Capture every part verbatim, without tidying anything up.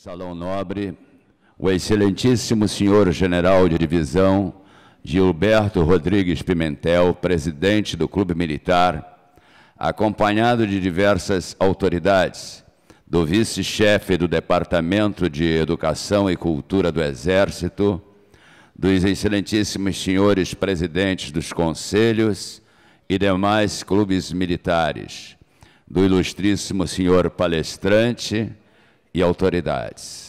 Salão Nobre, o excelentíssimo senhor general de divisão Gilberto Rodrigues Pimentel, presidente do Clube Militar, acompanhado de diversas autoridades, do vice-chefe do Departamento de Educação e Cultura do Exército, dos excelentíssimos senhores presidentes dos conselhos e demais clubes militares, do ilustríssimo senhor palestrante e autoridades.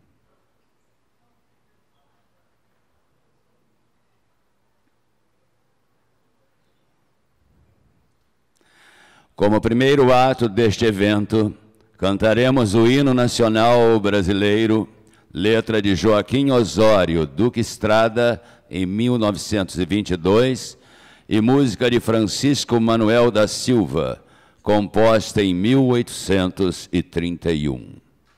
Como primeiro ato deste evento, cantaremos o hino nacional brasileiro, letra de Joaquim Osório, Duque Estrada, em mil novecentos e vinte e dois, e música de Francisco Manuel da Silva, composta em mil oitocentos e trinta e um.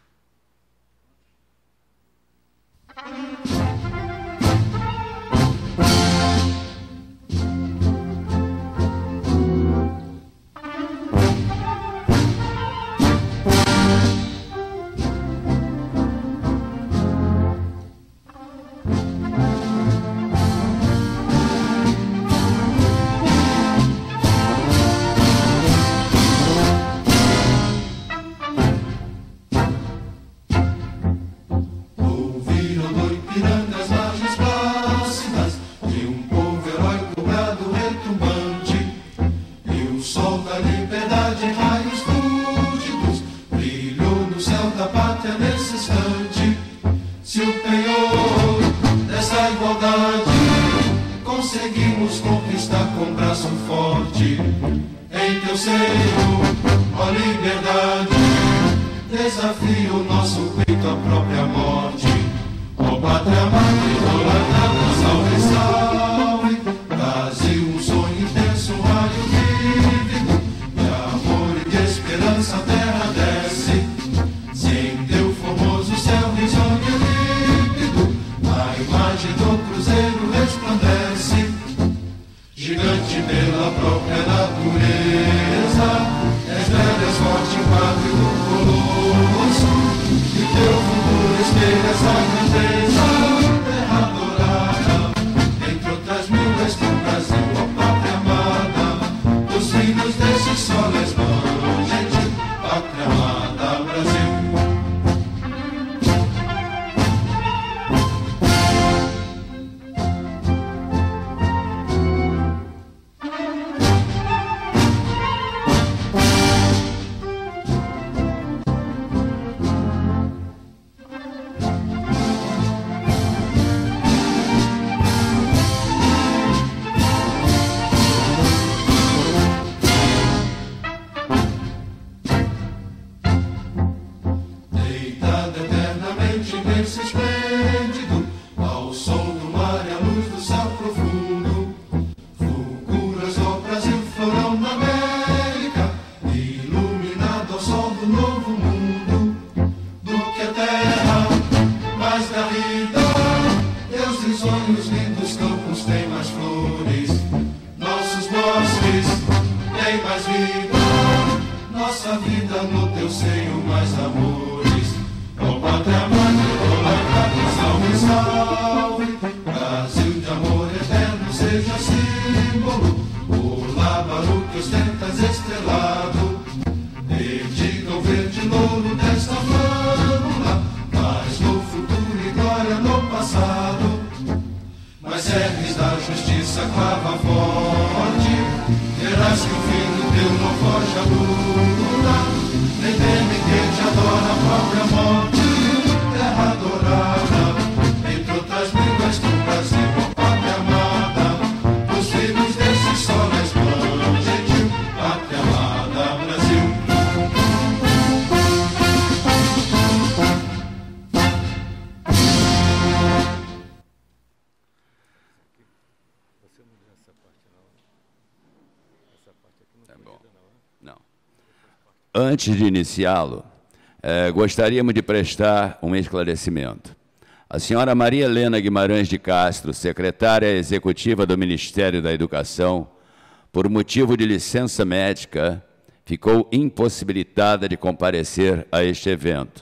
Antes de iniciá-lo, eh, gostaríamos de prestar um esclarecimento. A senhora Maria Helena Guimarães de Castro, secretária executiva do Ministério da Educação, por motivo de licença médica, ficou impossibilitada de comparecer a este evento,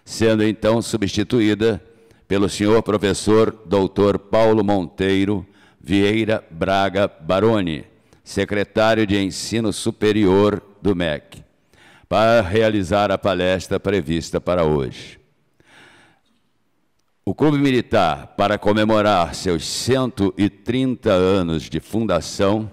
sendo então substituída pelo senhor professor doutor Paulo Monteiro Vieira Braga Baroni, secretário de Ensino Superior do M E C, para realizar a palestra prevista para hoje. O Clube Militar, para comemorar seus cento e trinta anos de fundação,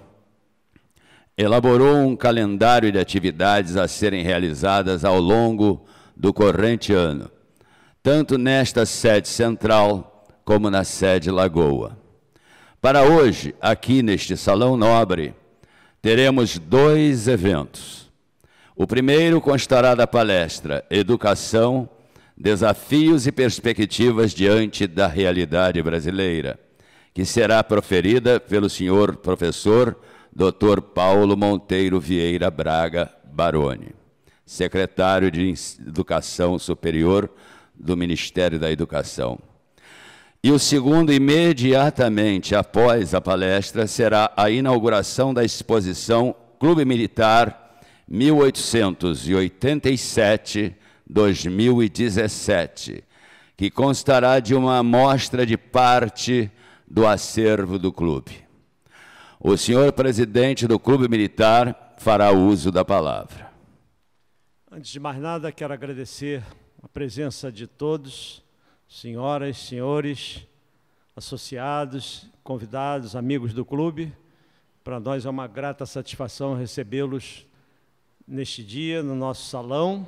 elaborou um calendário de atividades a serem realizadas ao longo do corrente ano, tanto nesta sede central como na sede Lagoa. Para hoje, aqui neste Salão Nobre, teremos dois eventos. O primeiro constará da palestra Educação, Desafios e Perspectivas diante da Realidade Brasileira, que será proferida pelo senhor professor doutor Paulo Monteiro Vieira Braga Baroni, secretário de Educação Superior do Ministério da Educação. E o segundo, imediatamente após a palestra, será a inauguração da exposição Clube Militar mil oitocentos e oitenta e sete a dois mil e dezessete, que constará de uma amostra de parte do acervo do clube. O senhor presidente do Clube Militar fará uso da palavra. Antes de mais nada, quero agradecer a presença de todos, senhoras, senhores, associados, convidados, amigos do clube. Para nós é uma grata satisfação recebê-los neste dia, no nosso salão,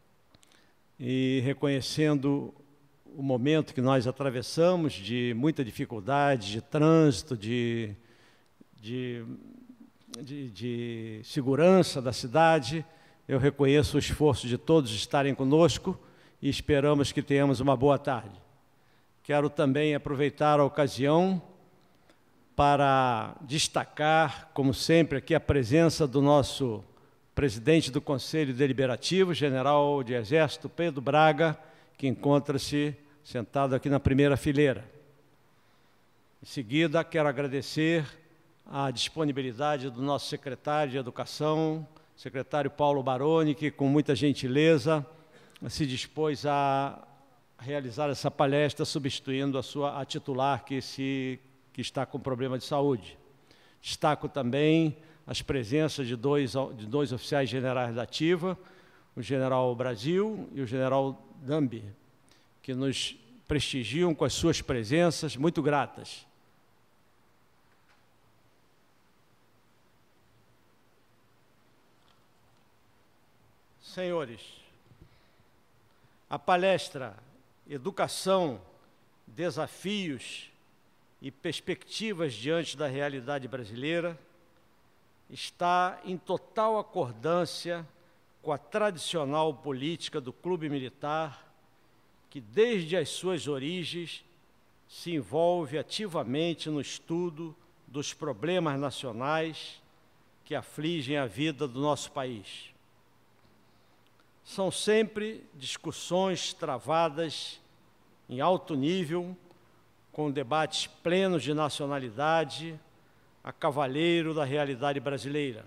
e reconhecendo o momento que nós atravessamos de muita dificuldade, de trânsito, de, de, de, de segurança da cidade. Eu reconheço o esforço de todos estarem conosco e esperamos que tenhamos uma boa tarde. Quero também aproveitar a ocasião para destacar, como sempre, aqui a presença do nosso presidente do Conselho Deliberativo, general de Exército Pedro Braga, que encontra-se sentado aqui na primeira fileira. Em seguida, quero agradecer a disponibilidade do nosso secretário de Educação, secretário Paulo Baroni, que com muita gentileza se dispôs a realizar essa palestra, substituindo a sua a titular que, se, que está com problema de saúde. Destaco também as presenças de dois, de dois oficiais generais da ativa, o general Brasil e o general Dambi, que nos prestigiam com as suas presenças, muito gratas. Senhores, a palestra Educação, Desafios e Perspectivas diante da Realidade Brasileira está em total acordância com a tradicional política do Clube Militar, que desde as suas origens se envolve ativamente no estudo dos problemas nacionais que afligem a vida do nosso país. São sempre discussões travadas em alto nível, com debates plenos de nacionalidade, a cavaleiro da realidade brasileira.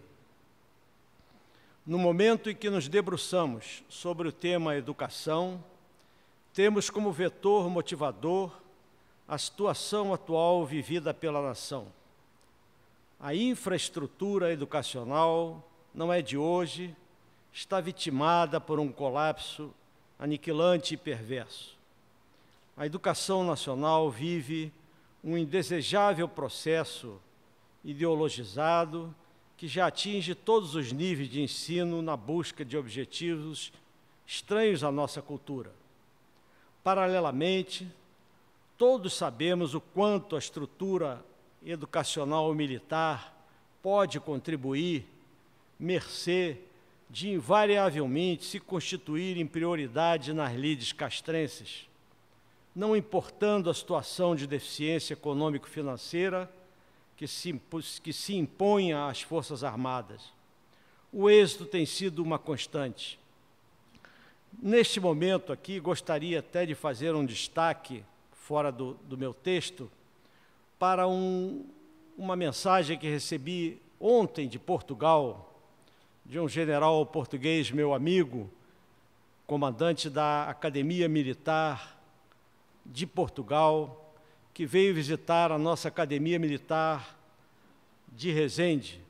No momento em que nos debruçamos sobre o tema educação, temos como vetor motivador a situação atual vivida pela nação. A infraestrutura educacional não é de hoje, está vitimada por um colapso aniquilante e perverso. A educação nacional vive um indesejável processo ideologizado que já atinge todos os níveis de ensino na busca de objetivos estranhos à nossa cultura. Paralelamente, todos sabemos o quanto a estrutura educacional militar pode contribuir, mercê de invariavelmente se constituir em prioridade nas lides castrenses, não importando a situação de deficiência econômico-financeira que se, que se impõe às Forças Armadas. O êxito tem sido uma constante. Neste momento aqui, gostaria até de fazer um destaque, fora do, do meu texto, para um, uma mensagem que recebi ontem de Portugal, de um general português, meu amigo, comandante da Academia Militar de Portugal, que veio visitar a nossa Academia Militar de Resende.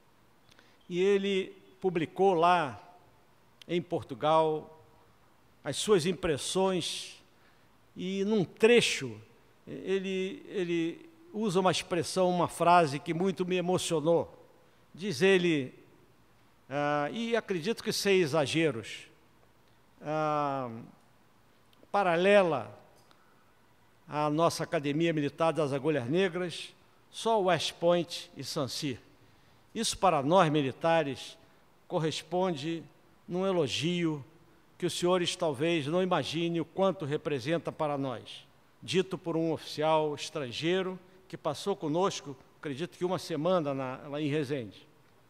E ele publicou lá, em Portugal, as suas impressões, e num trecho, ele, ele usa uma expressão, uma frase que muito me emocionou. Diz ele, ah, e acredito que sem exageros, ah, paralela à nossa Academia Militar das Agulhas Negras, só West Point e Sancy. Isso, para nós militares, corresponde num elogio que os senhores talvez não imaginem o quanto representa para nós, dito por um oficial estrangeiro que passou conosco, acredito que uma semana na, lá em Resende.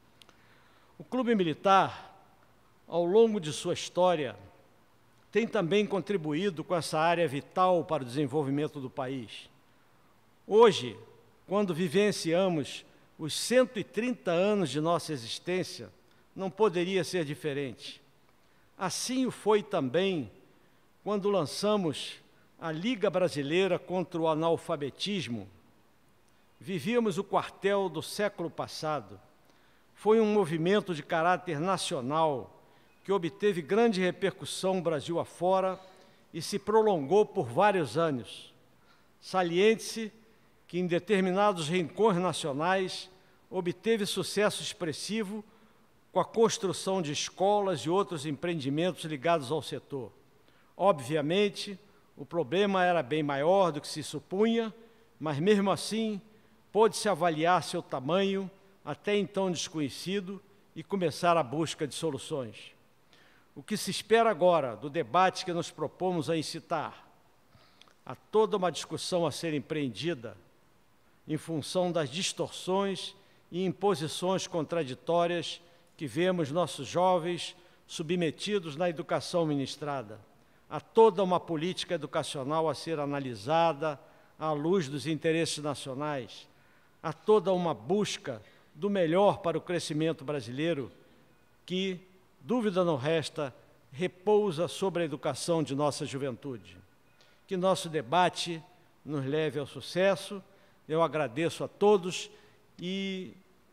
O Clube Militar, ao longo de sua história, tem também contribuído com essa área vital para o desenvolvimento do país. Hoje, quando vivenciamos os cento e trinta anos de nossa existência, não poderia ser diferente. Assim o foi também quando lançamos a Liga Brasileira contra o Analfabetismo. Vivíamos o quartel do século passado. Foi um movimento de caráter nacional que obteve grande repercussão Brasil afora e se prolongou por vários anos. Saliente-se que em determinados rincões nacionais obteve sucesso expressivo com a construção de escolas e outros empreendimentos ligados ao setor. Obviamente, o problema era bem maior do que se supunha, mas mesmo assim pôde-se avaliar seu tamanho, até então desconhecido, e começar a busca de soluções. O que se espera agora do debate que nos propomos a incitar? Há toda uma discussão a ser empreendida em função das distorções e imposições contraditórias que vemos nossos jovens submetidos na educação ministrada. Há toda uma política educacional a ser analisada à luz dos interesses nacionais. Há toda uma busca do melhor para o crescimento brasileiro que, dúvida não resta, repousa sobre a educação de nossa juventude. Que nosso debate nos leve ao sucesso. Eu agradeço a todos e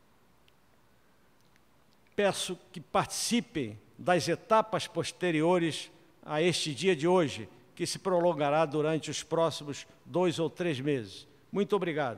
peço que participem das etapas posteriores a este dia de hoje, que se prolongará durante os próximos dois ou três meses. Muito obrigado.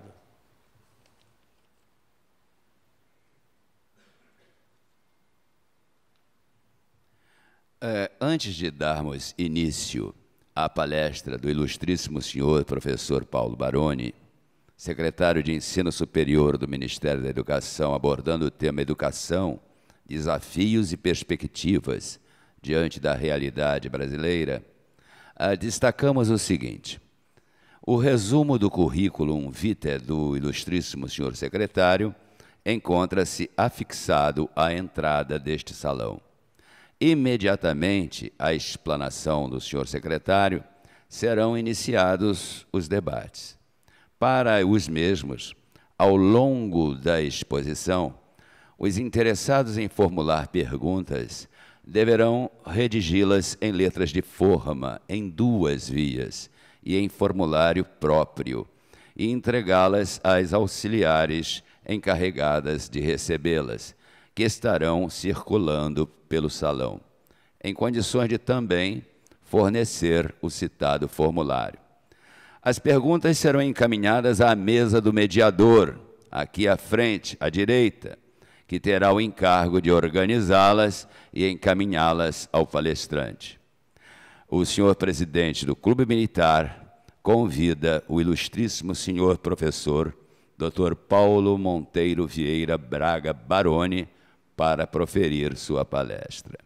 É, antes de darmos início à palestra do ilustríssimo senhor professor Paulo Baroni, secretário de Ensino Superior do Ministério da Educação, abordando o tema Educação, Desafios e Perspectivas diante da realidade brasileira, destacamos o seguinte: o resumo do currículo vitae do ilustríssimo senhor secretário encontra-se afixado à entrada deste salão. Imediatamente à explanação do senhor secretário, serão iniciados os debates. Para os mesmos, ao longo da exposição, os interessados em formular perguntas deverão redigi-las em letras de forma, em duas vias, e em formulário próprio, e entregá-las às auxiliares encarregadas de recebê-las, que estarão circulando pelo salão, em condições de também fornecer o citado formulário. As perguntas serão encaminhadas à mesa do mediador, aqui à frente, à direita, que terá o encargo de organizá-las e encaminhá-las ao palestrante. O senhor presidente do Clube Militar convida o ilustríssimo senhor professor doutor Paulo Monteiro Vieira Braga Baroni para proferir sua palestra.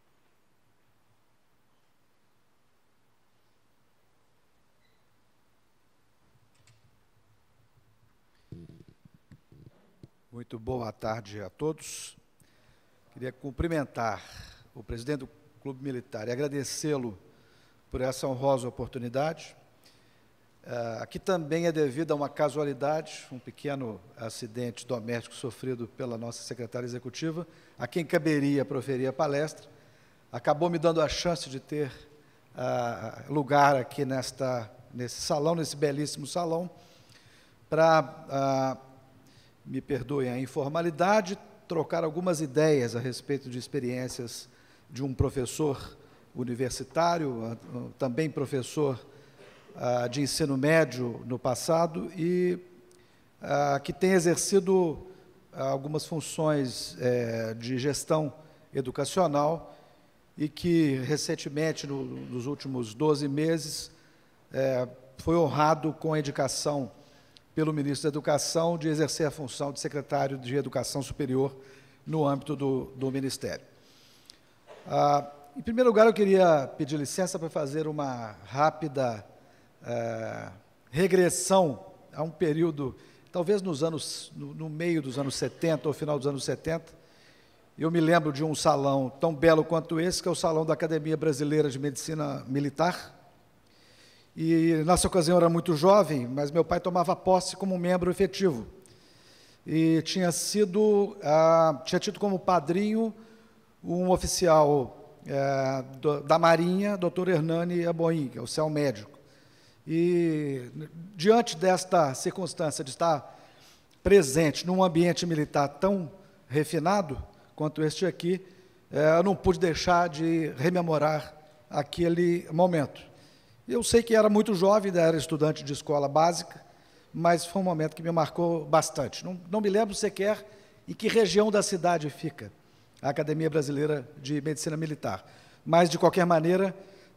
Muito boa tarde a todos. Queria cumprimentar o presidente do Clube Militar e agradecê-lo por essa honrosa oportunidade. Uh, aqui também é devido a uma casualidade, um pequeno acidente doméstico sofrido pela nossa secretária executiva, a quem caberia proferir a palestra, acabou me dando a chance de ter uh, lugar aqui nesta, nesse salão, nesse belíssimo salão, para, uh, me perdoem a informalidade, trocar algumas ideias a respeito de experiências de um professor universitário, uh, também professor uh, de ensino médio no passado e uh, que tem exercido uh, algumas funções uh, de gestão educacional e que, recentemente, no, nos últimos doze meses, uh, foi honrado com a indicação pelo ministro da Educação de exercer a função de secretário de Educação Superior no âmbito do, do Ministério. Uh, Em primeiro lugar, eu queria pedir licença para fazer uma rápida uh, regressão a um período, talvez nos anos, no, no meio dos anos setenta, ou final dos anos setenta. Eu me lembro de um salão tão belo quanto esse, que é o Salão da Academia Brasileira de Medicina Militar. E, nessa ocasião, eu era muito jovem, mas meu pai tomava posse como membro efetivo. E tinha sido, uh, tinha tido como padrinho um oficial É, do, da Marinha, doutor Hernani Aboim, que é o céu médico. E, diante desta circunstância de estar presente num ambiente militar tão refinado quanto este aqui, é, eu não pude deixar de rememorar aquele momento. Eu sei que era muito jovem, ainda era estudante de escola básica, mas foi um momento que me marcou bastante. Não, não me lembro sequer em que região da cidade fica a Academia Brasileira de Medicina Militar. Mas, de qualquer maneira,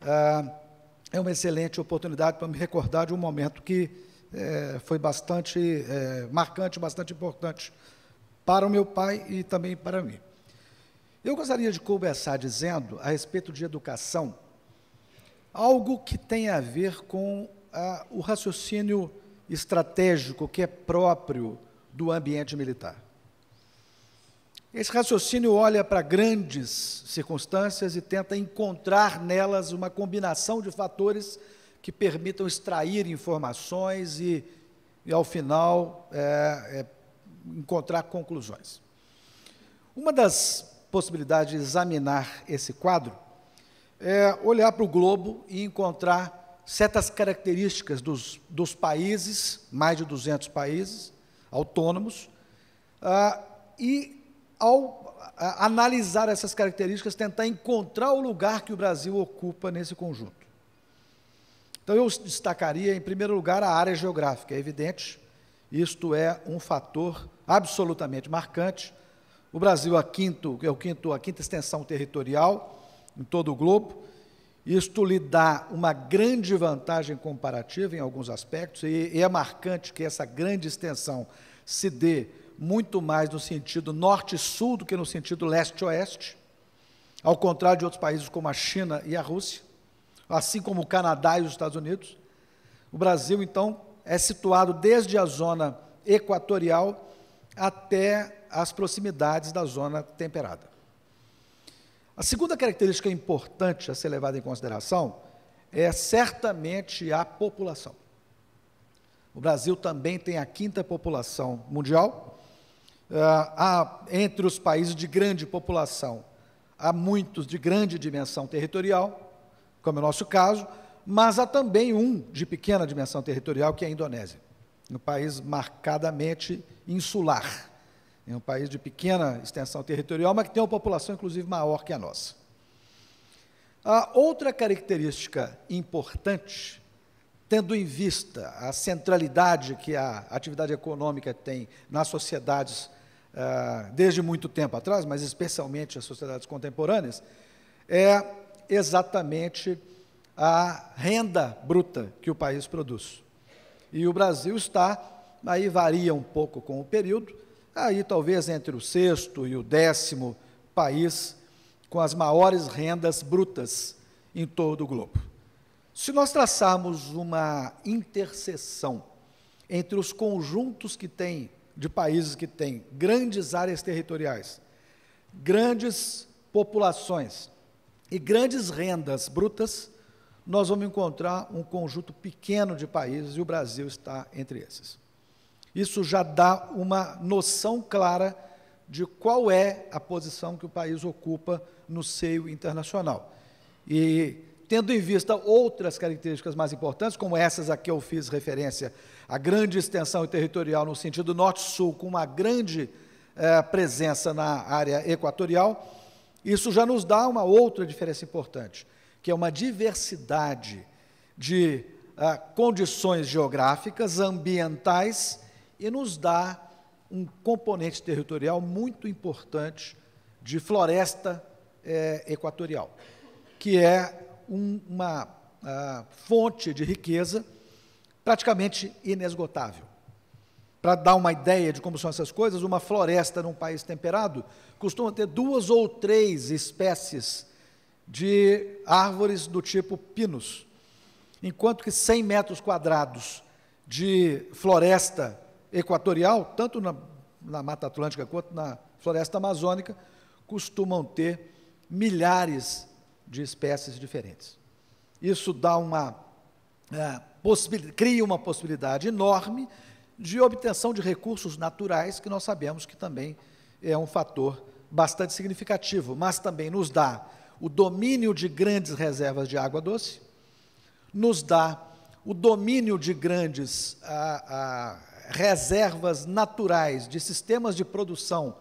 é uma excelente oportunidade para me recordar de um momento que foi bastante marcante, bastante importante para o meu pai e também para mim. Eu gostaria de começar dizendo, a respeito de educação, algo que tem a ver com o raciocínio estratégico que é próprio do ambiente militar. Esse raciocínio olha para grandes circunstâncias e tenta encontrar nelas uma combinação de fatores que permitam extrair informações e, e ao final, é, é, encontrar conclusões. Uma das possibilidades de examinar esse quadro é olhar para o globo e encontrar certas características dos, dos países, mais de duzentos países autônomos, ah, e ao analisar essas características, tentar encontrar o lugar que o Brasil ocupa nesse conjunto. Então, eu destacaria, em primeiro lugar, a área geográfica. É evidente, isto é um fator absolutamente marcante. O Brasil é, quinto, é o quinto, a quinta extensão territorial em todo o globo. Isto lhe dá uma grande vantagem comparativa em alguns aspectos, e, e é marcante que essa grande extensão se dê muito mais no sentido norte-sul do que no sentido leste-oeste, ao contrário de outros países como a China e a Rússia, assim como o Canadá e os Estados Unidos. O Brasil, então, é situado desde a zona equatorial até as proximidades da zona temperada. A segunda característica importante a ser levada em consideração é certamente a população. O Brasil também tem a quinta população mundial. Uh, há, entre os países de grande população, há muitos de grande dimensão territorial, como é o nosso caso, mas há também um de pequena dimensão territorial, que é a Indonésia, um país marcadamente insular, é um país de pequena extensão territorial, mas que tem uma população, inclusive, maior que a nossa. A outra característica importante, tendo em vista a centralidade que a atividade econômica tem nas sociedades Uh, desde muito tempo atrás, mas especialmente as sociedades contemporâneas, é exatamente a renda bruta que o país produz. E o Brasil está, aí varia um pouco com o período, aí talvez entre o sexto e o décimo país com as maiores rendas brutas em todo o globo. Se nós traçarmos uma interseção entre os conjuntos que têm de países que têm grandes áreas territoriais, grandes populações e grandes rendas brutas, nós vamos encontrar um conjunto pequeno de países, e o Brasil está entre esses. Isso já dá uma noção clara de qual é a posição que o país ocupa no seio internacional. E, tendo em vista outras características mais importantes, como essas a que eu fiz referência, a grande extensão territorial no sentido norte-sul, com uma grande eh, presença na área equatorial, isso já nos dá uma outra diferença importante, que é uma diversidade de ah, condições geográficas, ambientais, e nos dá um componente territorial muito importante de floresta eh, equatorial, que é um, uma ah, fonte de riqueza praticamente inesgotável. Para dar uma ideia de como são essas coisas, uma floresta num país temperado costuma ter duas ou três espécies de árvores do tipo pinus, enquanto que cem metros quadrados de floresta equatorial, tanto na, na Mata Atlântica quanto na floresta amazônica, costumam ter milhares de espécies diferentes. Isso dá uma, é, possibilidade, cria uma possibilidade enorme de obtenção de recursos naturais, que nós sabemos que também é um fator bastante significativo, mas também nos dá o domínio de grandes reservas de água doce, nos dá o domínio de grandes ah, ah, reservas naturais de sistemas de produção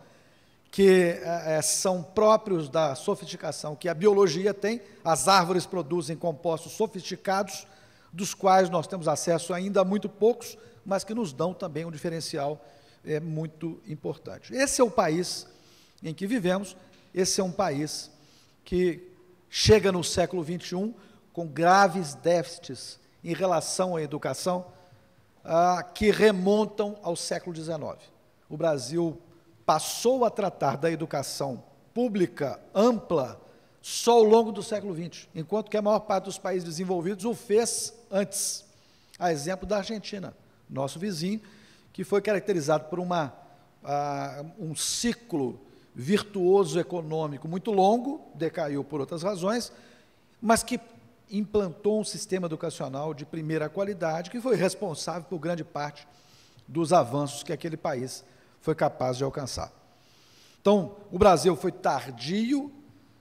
que eh, são próprios da sofisticação que a biologia tem. As árvores produzem compostos sofisticados, dos quais nós temos acesso ainda a muito poucos, mas que nos dão também um diferencial eh, muito importante. Esse é o país em que vivemos, esse é um país que chega no século vinte e um com graves déficits em relação à educação, ah, que remontam ao século dezenove. O Brasil passou a tratar da educação pública ampla só ao longo do século vinte, enquanto que a maior parte dos países desenvolvidos o fez antes. A exemplo da Argentina, nosso vizinho, que foi caracterizado por uma, ah, um ciclo virtuoso econômico muito longo, decaiu por outras razões, mas que implantou um sistema educacional de primeira qualidade, que foi responsável por grande parte dos avanços que aquele país foi capaz de alcançar. Então, o Brasil foi tardio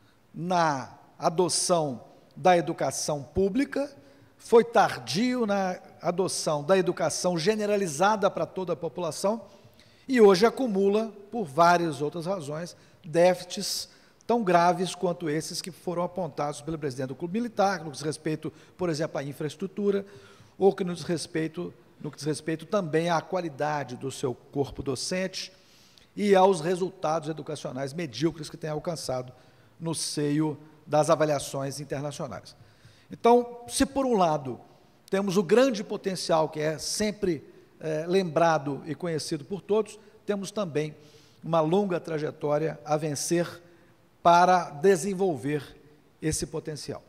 na adoção da educação pública, foi tardio na adoção da educação generalizada para toda a população, e hoje acumula, por várias outras razões, déficits tão graves quanto esses que foram apontados pelo presidente do Clube Militar, no que diz respeito, por exemplo, à infraestrutura, ou que no diz respeito, no que diz respeito também à qualidade do seu corpo docente e aos resultados educacionais medíocres que tem alcançado no seio das avaliações internacionais. Então, se por um lado temos o grande potencial que é sempre é, lembrado e conhecido por todos, temos também uma longa trajetória a vencer para desenvolver esse potencial.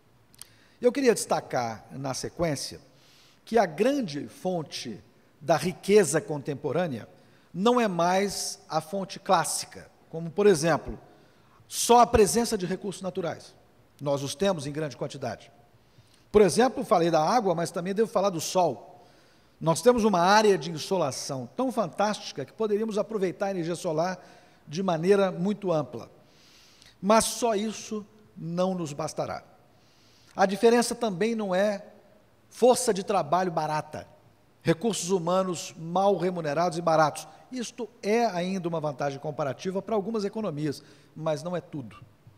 Eu queria destacar, na sequência, que a grande fonte da riqueza contemporânea não é mais a fonte clássica, como, por exemplo, só a presença de recursos naturais. Nós os temos em grande quantidade. Por exemplo, falei da água, mas também devo falar do sol. Nós temos uma área de insolação tão fantástica que poderíamos aproveitar a energia solar de maneira muito ampla. Mas só isso não nos bastará. A diferença também não é força de trabalho barata, recursos humanos mal remunerados e baratos. Isto é ainda uma vantagem comparativa para algumas economias, mas não é tudo.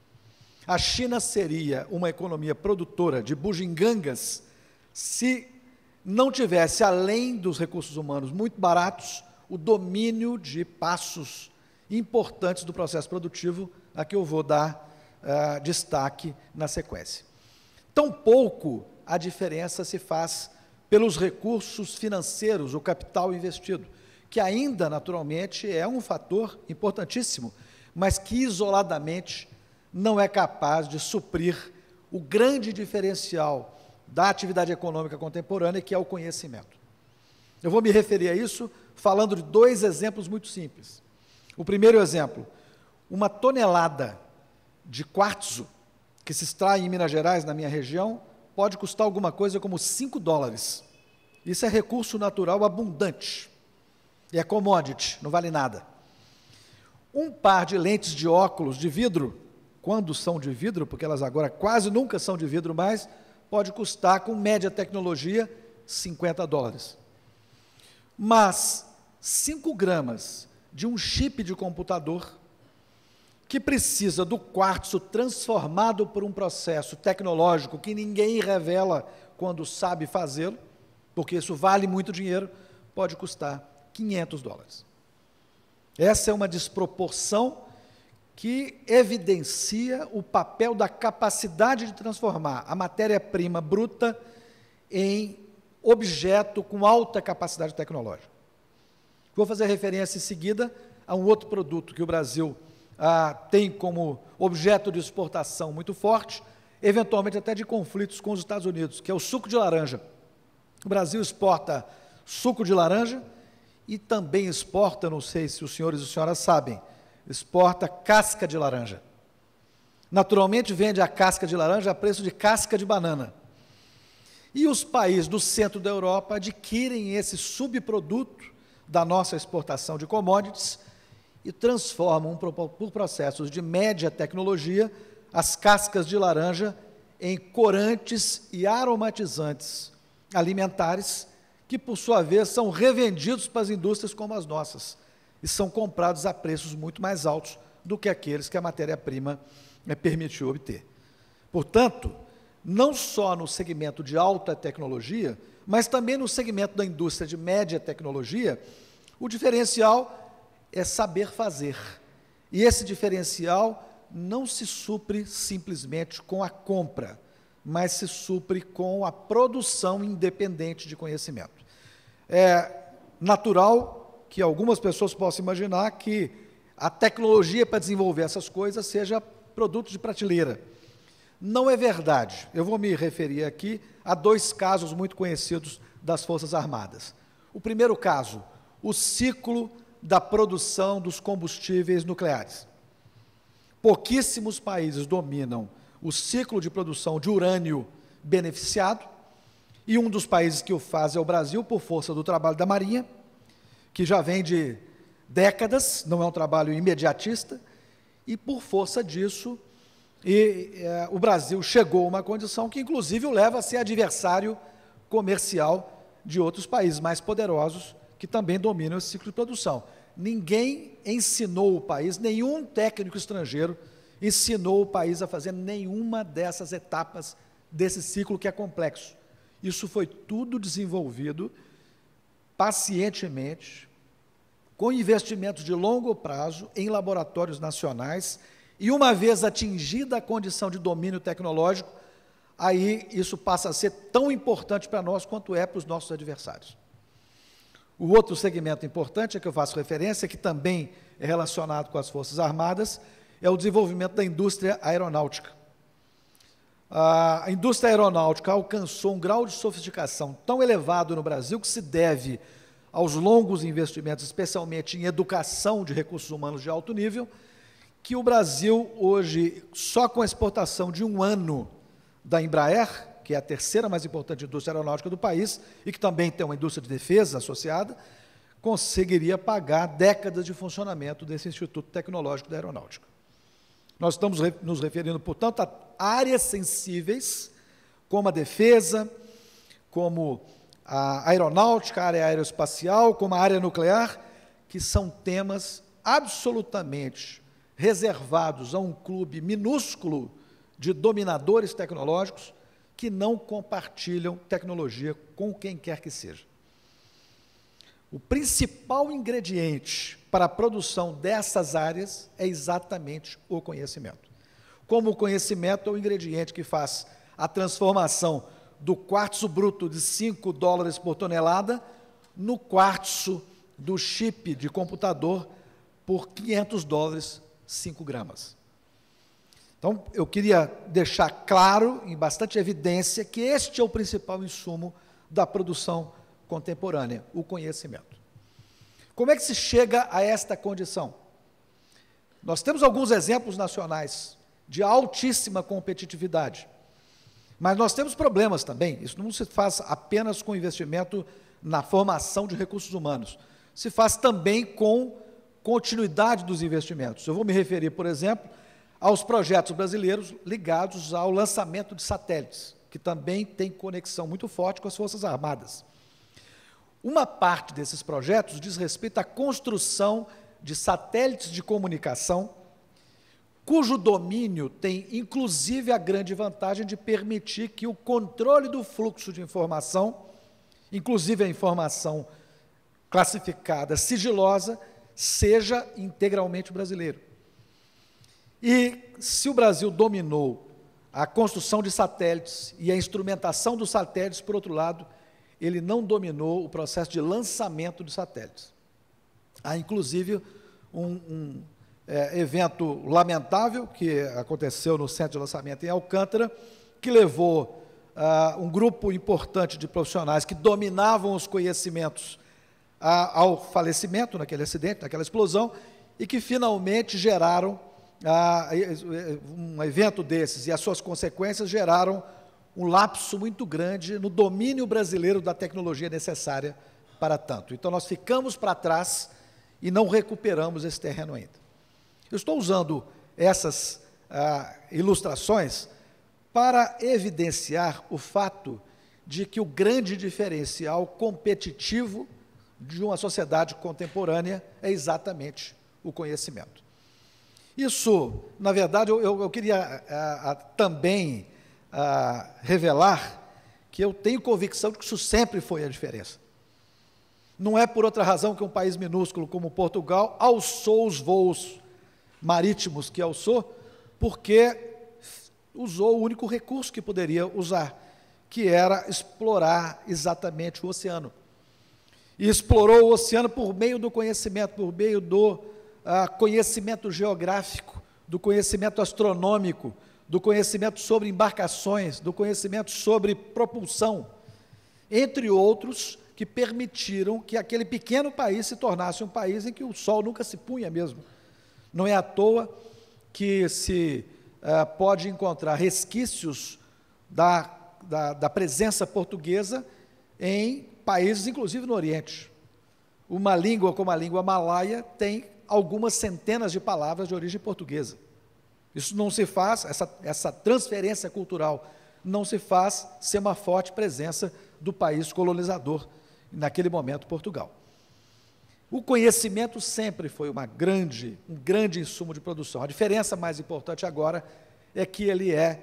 A China seria uma economia produtora de bugigangas se não tivesse, além dos recursos humanos muito baratos, o domínio de passos importantes do processo produtivo, a que eu vou dar uh, destaque na sequência. Tampouco a diferença se faz pelos recursos financeiros, o capital investido, que ainda, naturalmente, é um fator importantíssimo, mas que, isoladamente, não é capaz de suprir o grande diferencial da atividade econômica contemporânea, que é o conhecimento. Eu vou me referir a isso falando de dois exemplos muito simples. O primeiro exemplo, uma tonelada de quartzo que se extrai em Minas Gerais, na minha região, pode custar alguma coisa como cinco dólares. Isso é recurso natural abundante. E é commodity, não vale nada. Um par de lentes de óculos de vidro quando são de vidro, porque elas agora quase nunca são de vidro mais, pode custar, com média tecnologia, cinquenta dólares. Mas cinco gramas de um chip de computador que precisa do quartzo transformado por um processo tecnológico que ninguém revela quando sabe fazê-lo, porque isso vale muito dinheiro, pode custar quinhentos dólares. Essa é uma desproporção que evidencia o papel da capacidade de transformar a matéria-prima bruta em objeto com alta capacidade tecnológica. Vou fazer referência em seguida a um outro produto que o Brasil ah, tem como objeto de exportação muito forte, eventualmente até de conflitos com os Estados Unidos, que é o suco de laranja. O Brasil exporta suco de laranja e também exporta, não sei se os senhores e senhoras sabem, exporta casca de laranja. Naturalmente vende a casca de laranja a preço de casca de banana. E os países do centro da Europa adquirem esse subproduto da nossa exportação de commodities e transformam, por processos de média tecnologia, as cascas de laranja em corantes e aromatizantes alimentares, que, por sua vez, são revendidos para as indústrias como as nossas, e são comprados a preços muito mais altos do que aqueles que a matéria-prima é, permitiu obter. Portanto, não só no segmento de alta tecnologia, mas também no segmento da indústria de média tecnologia, o diferencial é saber fazer. E esse diferencial não se supre simplesmente com a compra, mas se supre com a produção independente de conhecimento. É natural que algumas pessoas possam imaginar que a tecnologia para desenvolver essas coisas seja produto de prateleira. Não é verdade. Eu vou me referir aqui a dois casos muito conhecidos das Forças Armadas. O primeiro caso, o ciclo da produção dos combustíveis nucleares. Pouquíssimos países dominam o ciclo de produção de urânio beneficiado, e um dos países que o faz é o Brasil, por força do trabalho da Marinha, que já vem de décadas, não é um trabalho imediatista, e por força disso, e, é, o Brasil chegou a uma condição que, inclusive, o leva a ser adversário comercial de outros países mais poderosos, que também dominam esse ciclo de produção. Ninguém ensinou o país, nenhum técnico estrangeiro ensinou o país a fazer nenhuma dessas etapas desse ciclo que é complexo. Isso foi tudo desenvolvido pacientemente, com investimentos de longo prazo em laboratórios nacionais, e uma vez atingida a condição de domínio tecnológico, aí isso passa a ser tão importante para nós quanto é para os nossos adversários. O outro segmento importante a que eu faço referência, que também é relacionado com as Forças Armadas, é o desenvolvimento da indústria aeronáutica. A indústria aeronáutica alcançou um grau de sofisticação tão elevado no Brasil que se deve aos longos investimentos, especialmente em educação de recursos humanos de alto nível, que o Brasil hoje, só com a exportação de um ano da Embraer, que é a terceira mais importante indústria aeronáutica do país, e que também tem uma indústria de defesa associada, conseguiria pagar décadas de funcionamento desse Instituto Tecnológico da Aeronáutica. Nós estamos nos referindo, portanto, a áreas sensíveis, como a defesa, como a aeronáutica, a área aeroespacial, como a área nuclear, que são temas absolutamente reservados a um clube minúsculo de dominadores tecnológicos que não compartilham tecnologia com quem quer que seja. O principal ingrediente para a produção dessas áreas é exatamente o conhecimento. Como o conhecimento é o ingrediente que faz a transformação do quartzo bruto de cinco dólares por tonelada no quartzo do chip de computador por quinhentos dólares, cinco gramas. Então, eu queria deixar claro, em bastante evidência, que este é o principal insumo da produção contemporânea, o conhecimento. Como é que se chega a esta condição? Nós temos alguns exemplos nacionais de altíssima competitividade, mas nós temos problemas também. Isso não se faz apenas com investimento na formação de recursos humanos, se faz também com continuidade dos investimentos. Eu vou me referir, por exemplo, aos projetos brasileiros ligados ao lançamento de satélites, que também tem conexão muito forte com as Forças Armadas. Uma parte desses projetos diz respeito à construção de satélites de comunicação, cujo domínio tem, inclusive, a grande vantagem de permitir que o controle do fluxo de informação, inclusive a informação classificada, sigilosa, seja integralmente brasileiro. E se o Brasil dominou a construção de satélites e a instrumentação dos satélites, por outro lado, ele não dominou o processo de lançamento de satélites. Há, inclusive, um, um é, evento lamentável que aconteceu no centro de lançamento em Alcântara, que levou uh, um grupo importante de profissionais que dominavam os conhecimentos a, ao falecimento naquele acidente, naquela explosão, e que finalmente geraram, uh, um evento desses e as suas consequências geraram um lapso muito grande no domínio brasileiro da tecnologia necessária para tanto. Então, nós ficamos para trás e não recuperamos esse terreno ainda. Eu estou usando essas ah, ilustrações para evidenciar o fato de que o grande diferencial competitivo de uma sociedade contemporânea é exatamente o conhecimento. Isso, na verdade, eu, eu queria ah, ah, também ah, revelar que eu tenho convicção de que isso sempre foi a diferença. Não é por outra razão que um país minúsculo como Portugal alçou os voos marítimos que alçou, porque usou o único recurso que poderia usar, que era explorar exatamente o oceano. E explorou o oceano por meio do conhecimento, por meio do ah, conhecimento geográfico, do conhecimento astronômico, do conhecimento sobre embarcações, do conhecimento sobre propulsão, entre outros, que permitiram que aquele pequeno país se tornasse um país em que o sol nunca se punha mesmo. Não é à toa que se uh, pode encontrar resquícios da, da, da presença portuguesa em países, inclusive no Oriente. Uma língua como a língua malaia tem algumas centenas de palavras de origem portuguesa. Isso não se faz, essa, essa transferência cultural não se faz sem uma forte presença do país colonizador, naquele momento, Portugal. O conhecimento sempre foi uma grande, um grande insumo de produção. A diferença mais importante agora é que ele é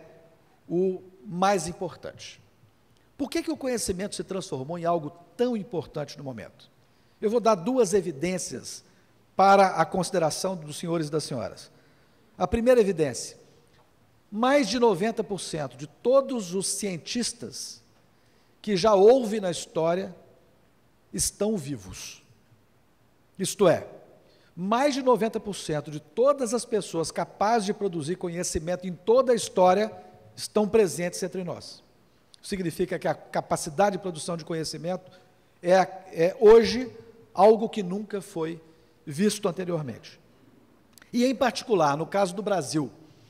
o mais importante. Por que que o conhecimento se transformou em algo tão importante no momento? Eu vou dar duas evidências para a consideração dos senhores e das senhoras. A primeira evidência: mais de noventa por cento de todos os cientistas que já houve na história estão vivos. Isto é, mais de noventa por cento de todas as pessoas capazes de produzir conhecimento em toda a história estão presentes entre nós. Significa que a capacidade de produção de conhecimento é, é hoje algo que nunca foi visto anteriormente. E, em particular, no caso do Brasil,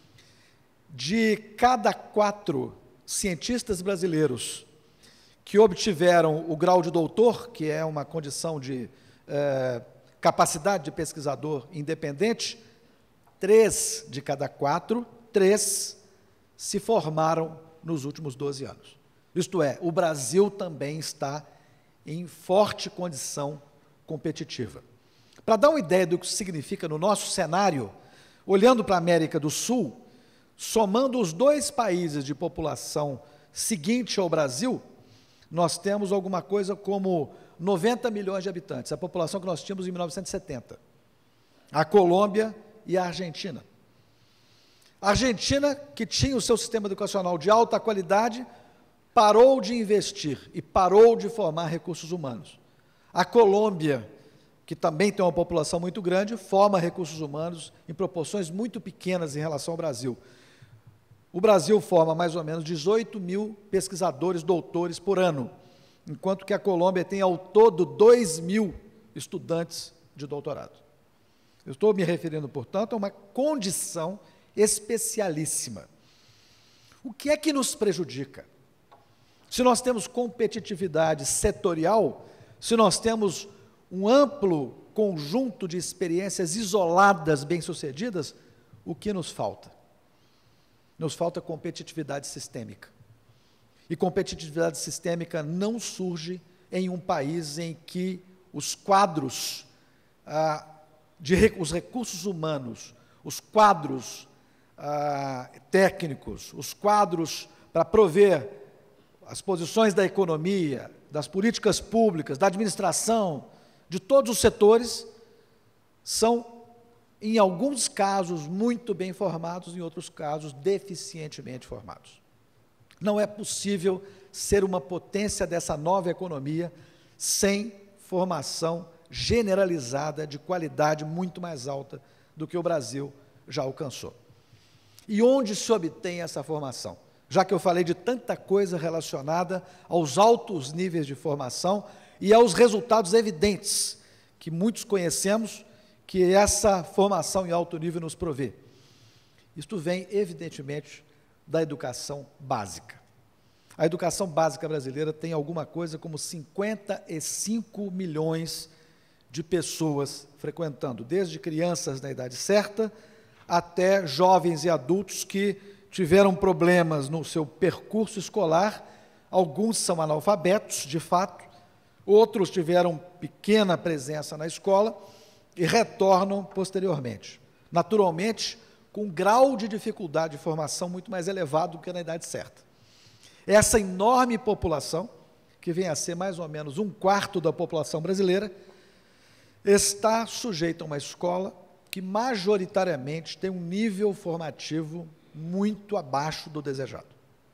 de cada quatro cientistas brasileiros que obtiveram o grau de doutor, que é uma condição de eh, capacidade de pesquisador independente, três de cada quatro, três se formaram nos últimos doze anos. Isto é, o Brasil também está em forte condição competitiva. Para dar uma ideia do que isso significa no nosso cenário, olhando para a América do Sul, somando os dois países de população seguinte ao Brasil, nós temos alguma coisa como noventa milhões de habitantes, a população que nós tínhamos em mil novecentos e setenta. A Colômbia e a Argentina. A Argentina, que tinha o seu sistema educacional de alta qualidade, parou de investir e parou de formar recursos humanos. A Colômbia, que também tem uma população muito grande, forma recursos humanos em proporções muito pequenas em relação ao Brasil. O Brasil forma mais ou menos dezoito mil pesquisadores, doutores por ano, enquanto que a Colômbia tem ao todo dois mil estudantes de doutorado. Eu estou me referindo, portanto, a uma condição especialíssima. O que é que nos prejudica? Se nós temos competitividade setorial, se nós temos um amplo conjunto de experiências isoladas, bem-sucedidas, o que nos falta? nos falta competitividade sistêmica. E competitividade sistêmica não surge em um país em que os quadros, ah, de, os recursos humanos, os quadros ah, técnicos, os quadros para prover as posições da economia, das políticas públicas, da administração, de todos os setores, são, em alguns casos, muito bem formados, em outros casos, deficientemente formados. Não é possível ser uma potência dessa nova economia sem formação generalizada de qualidade muito mais alta do que o Brasil já alcançou. E onde se obtém essa formação? Já que eu falei de tanta coisa relacionada aos altos níveis de formação e aos resultados evidentes que muitos conhecemos que essa formação em alto nível nos provê. Isto vem, evidentemente, da educação básica. A educação básica brasileira tem alguma coisa como cinquenta e cinco milhões de pessoas frequentando, desde crianças na idade certa, até jovens e adultos que tiveram problemas no seu percurso escolar. Alguns são analfabetos, de fato, outros tiveram pequena presença na escola e retornam posteriormente. Naturalmente, com um grau de dificuldade de formação muito mais elevado do que na idade certa. Essa enorme população, que vem a ser mais ou menos um quarto da população brasileira, está sujeita a uma escola que majoritariamente tem um nível formativo muito abaixo do desejado.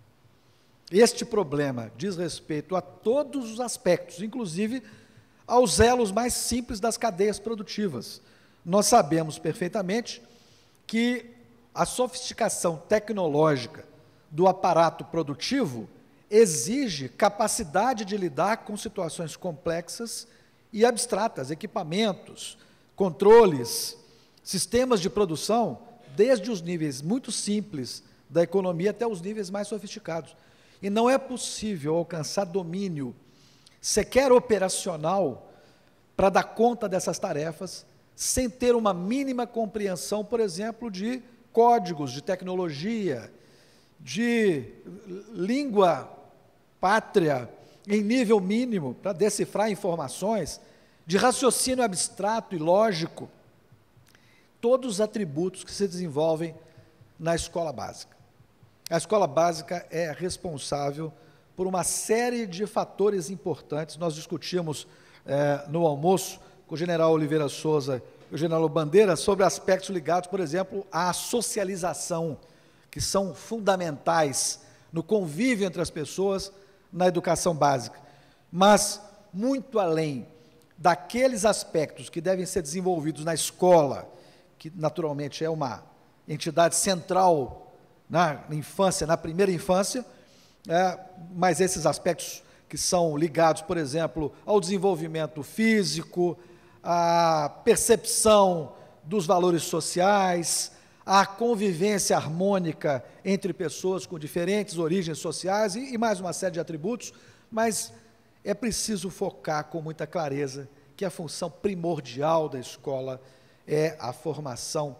Este problema diz respeito a todos os aspectos, inclusive aos elos mais simples das cadeias produtivas. Nós sabemos perfeitamente que a sofisticação tecnológica do aparato produtivo exige capacidade de lidar com situações complexas e abstratas, equipamentos, controles, sistemas de produção, desde os níveis muito simples da economia até os níveis mais sofisticados. E não é possível alcançar domínio, sequer operacional, para dar conta dessas tarefas, sem ter uma mínima compreensão, por exemplo, de códigos, de tecnologia, de língua pátria em nível mínimo, para decifrar informações, de raciocínio abstrato e lógico, todos os atributos que se desenvolvem na escola básica. A escola básica é responsável por uma série de fatores importantes. Nós discutimos eh, no almoço com o general Oliveira Souza e o general Bandeira sobre aspectos ligados, por exemplo, à socialização, que são fundamentais no convívio entre as pessoas na educação básica. Mas, muito além daqueles aspectos que devem ser desenvolvidos na escola, que naturalmente é uma entidade central na infância, na primeira infância, é, mas esses aspectos que são ligados, por exemplo, ao desenvolvimento físico, à percepção dos valores sociais, à convivência harmônica entre pessoas com diferentes origens sociais e, e mais uma série de atributos, mas é preciso focar com muita clareza que a função primordial da escola é a formação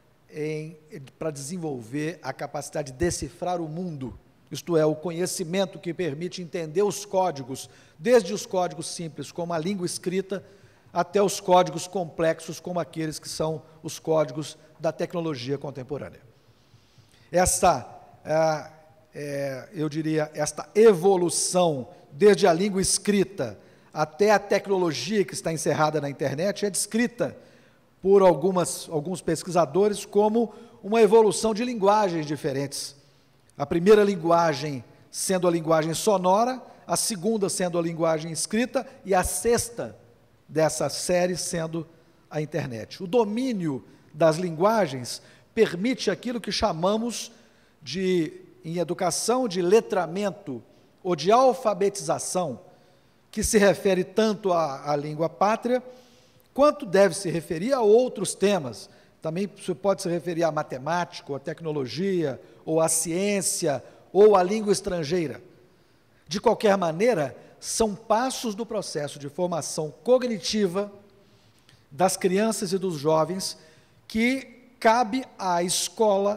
para desenvolver a capacidade de decifrar o mundo, isto é, o conhecimento que permite entender os códigos, desde os códigos simples, como a língua escrita, até os códigos complexos, como aqueles que são os códigos da tecnologia contemporânea. Essa, é, é, eu diria, esta evolução, desde a língua escrita até a tecnologia que está encerrada na internet, é descrita por algumas, alguns pesquisadores como uma evolução de linguagens diferentes. A primeira linguagem sendo a linguagem sonora, a segunda sendo a linguagem escrita e a sexta dessa série sendo a internet. O domínio das linguagens permite aquilo que chamamos de, em educação, de letramento ou de alfabetização, que se refere tanto à, à língua pátria, quanto deve se referir a outros temas. Também pode se referir à matemática, ou à tecnologia, ou à ciência, ou à língua estrangeira. De qualquer maneira, são passos do processo de formação cognitiva das crianças e dos jovens que cabe à escola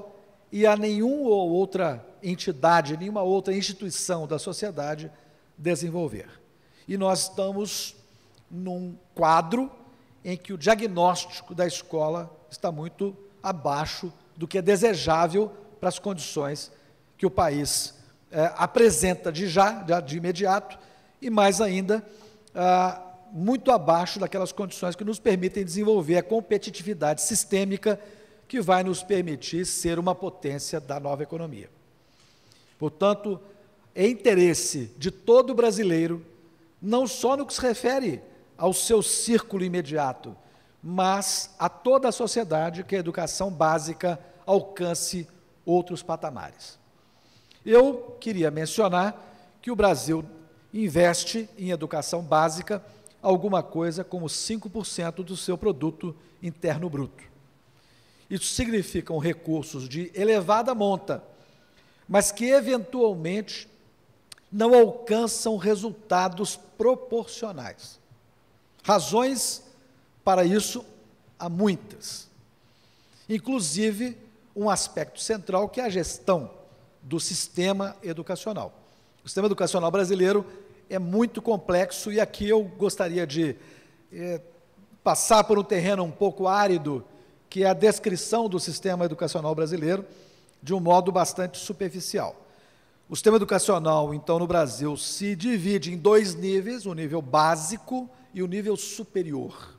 e a nenhuma ou outra entidade, nenhuma outra instituição da sociedade desenvolver. E nós estamos num quadro em que o diagnóstico da escola está muito abaixo do que é desejável para as condições que o país é, apresenta de já, de, de imediato, e mais ainda, ah, muito abaixo daquelas condições que nos permitem desenvolver a competitividade sistêmica que vai nos permitir ser uma potência da nova economia. Portanto, é interesse de todo brasileiro, não só no que se refere ao seu círculo imediato, mas a toda a sociedade, que a educação básica alcance outros patamares. Eu queria mencionar que o Brasil investe em educação básica alguma coisa como cinco por cento do seu produto interno bruto. Isso significam recursos de elevada monta, mas que eventualmente não alcançam resultados proporcionais. Razões para isso há muitas. Inclusive, um aspecto central que é a gestão do sistema educacional. O sistema educacional brasileiro é muito complexo e aqui eu gostaria de é, passar por um terreno um pouco árido, que é a descrição do sistema educacional brasileiro, de um modo bastante superficial. O sistema educacional, então, no Brasil, se divide em dois níveis, o nível básico e o nível superior.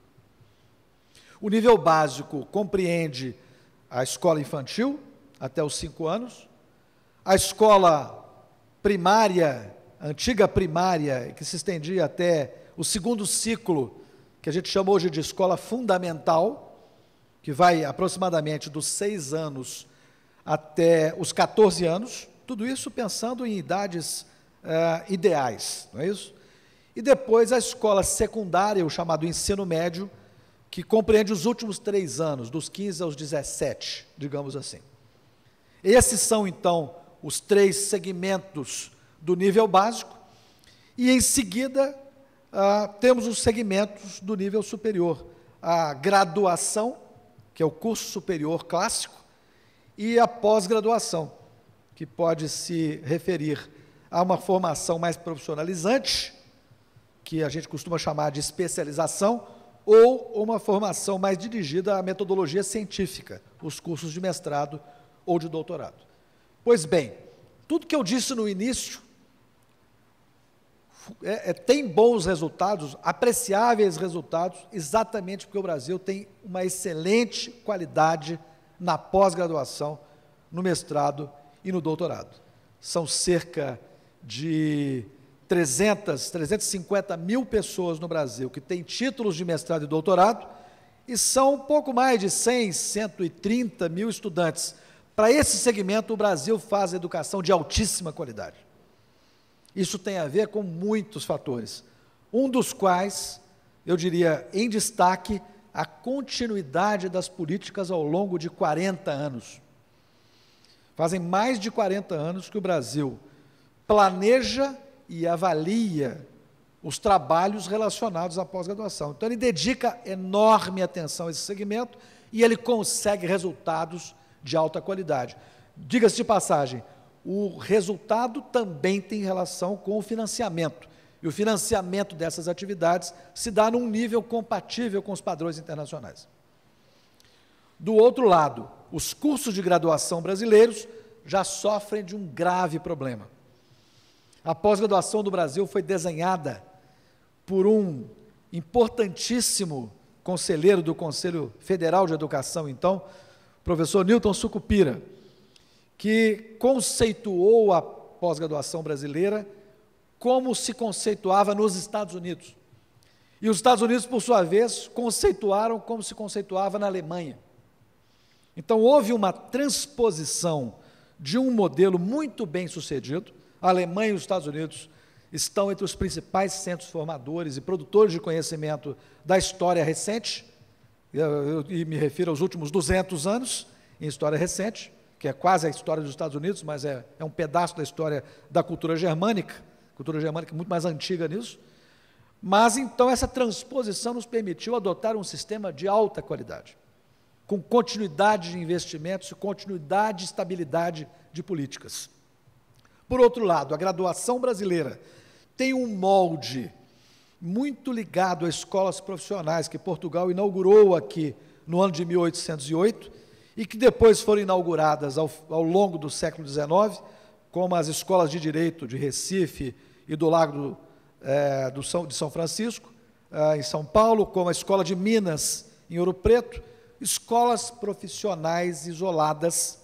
O nível básico compreende a escola infantil, até os cinco anos, a escola primária, a antiga primária, que se estendia até o segundo ciclo, que a gente chama hoje de escola fundamental, que vai aproximadamente dos seis anos até os quatorze anos, tudo isso pensando em idades uh, ideais, não é isso? E depois a escola secundária, o chamado ensino médio, que compreende os últimos três anos, dos quinze aos dezessete, digamos assim. Esses são, então, os três segmentos do nível básico, e em seguida uh, temos os segmentos do nível superior, a graduação, que é o curso superior clássico, e a pós-graduação, que pode se referir a uma formação mais profissionalizante, que a gente costuma chamar de especialização, ou uma formação mais dirigida à metodologia científica, os cursos de mestrado ou de doutorado. Pois bem, tudo que eu disse no início é, é, tem bons resultados, apreciáveis resultados, exatamente porque o Brasil tem uma excelente qualidade na pós-graduação, no mestrado e no doutorado. São cerca de trezentas, trezentas e cinquenta mil pessoas no Brasil que têm títulos de mestrado e doutorado, e são um pouco mais de cem, cento e trinta mil estudantes. Para esse segmento, o Brasil faz educação de altíssima qualidade. Isso tem a ver com muitos fatores, um dos quais, eu diria, em destaque, a continuidade das políticas ao longo de quarenta anos. Fazem mais de quarenta anos que o Brasil planeja e avalia os trabalhos relacionados à pós-graduação. Então, ele dedica enorme atenção a esse segmento e ele consegue resultados de alta qualidade. Diga-se de passagem, o resultado também tem relação com o financiamento, e o financiamento dessas atividades se dá num nível compatível com os padrões internacionais. Do outro lado, os cursos de graduação brasileiros já sofrem de um grave problema. A pós-graduação do Brasil foi desenhada por um importantíssimo conselheiro do Conselho Federal de Educação, então, professor Newton Sucupira, que conceituou a pós-graduação brasileira como se conceituava nos Estados Unidos. E os Estados Unidos, por sua vez, conceituaram como se conceituava na Alemanha. Então, houve uma transposição de um modelo muito bem sucedido. A Alemanha e os Estados Unidos estão entre os principais centros formadores e produtores de conhecimento da história recente, e me refiro aos últimos duzentos anos em história recente, que é quase a história dos Estados Unidos, mas é, é um pedaço da história da cultura germânica, cultura germânica muito mais antiga nisso. Mas, então, essa transposição nos permitiu adotar um sistema de alta qualidade, com continuidade de investimentos e continuidade e estabilidade de políticas. Por outro lado, a graduação brasileira tem um molde muito ligado a escolas profissionais que Portugal inaugurou aqui no ano de mil oitocentos e oito e que depois foram inauguradas ao, ao longo do século dezenove, como as escolas de Direito de Recife e do Lago do, é, do São, de São Francisco, é, em São Paulo, como a Escola de Minas, em Ouro Preto, escolas profissionais isoladas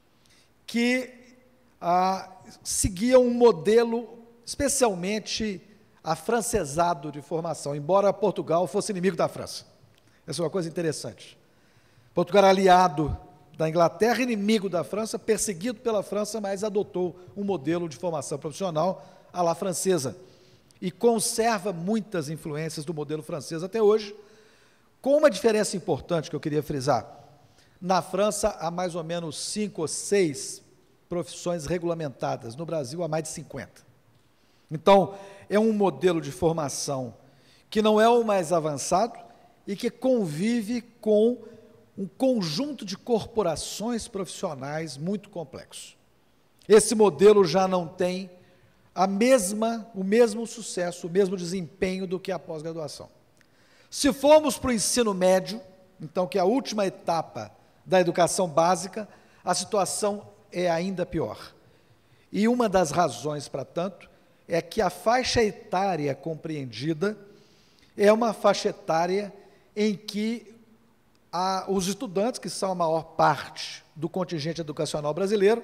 que ah, seguiam um modelo especialmente afrancesado de formação, embora Portugal fosse inimigo da França. Essa é uma coisa interessante. Portugal era aliado da Inglaterra, inimigo da França, perseguido pela França, mas adotou um modelo de formação profissional à la francesa e conserva muitas influências do modelo francês até hoje, com uma diferença importante que eu queria frisar. Na França, há mais ou menos cinco ou seis profissões regulamentadas, no Brasil, há mais de cinquenta. Então, é um modelo de formação que não é o mais avançado e que convive com um conjunto de corporações profissionais muito complexo. Esse modelo já não tem a mesma, o mesmo sucesso, o mesmo desempenho do que a pós-graduação. Se formos para o ensino médio, então, que é a última etapa da educação básica, a situação é ainda pior. E uma das razões para tanto é que a faixa etária compreendida é uma faixa etária em que a, os estudantes, que são a maior parte do contingente educacional brasileiro,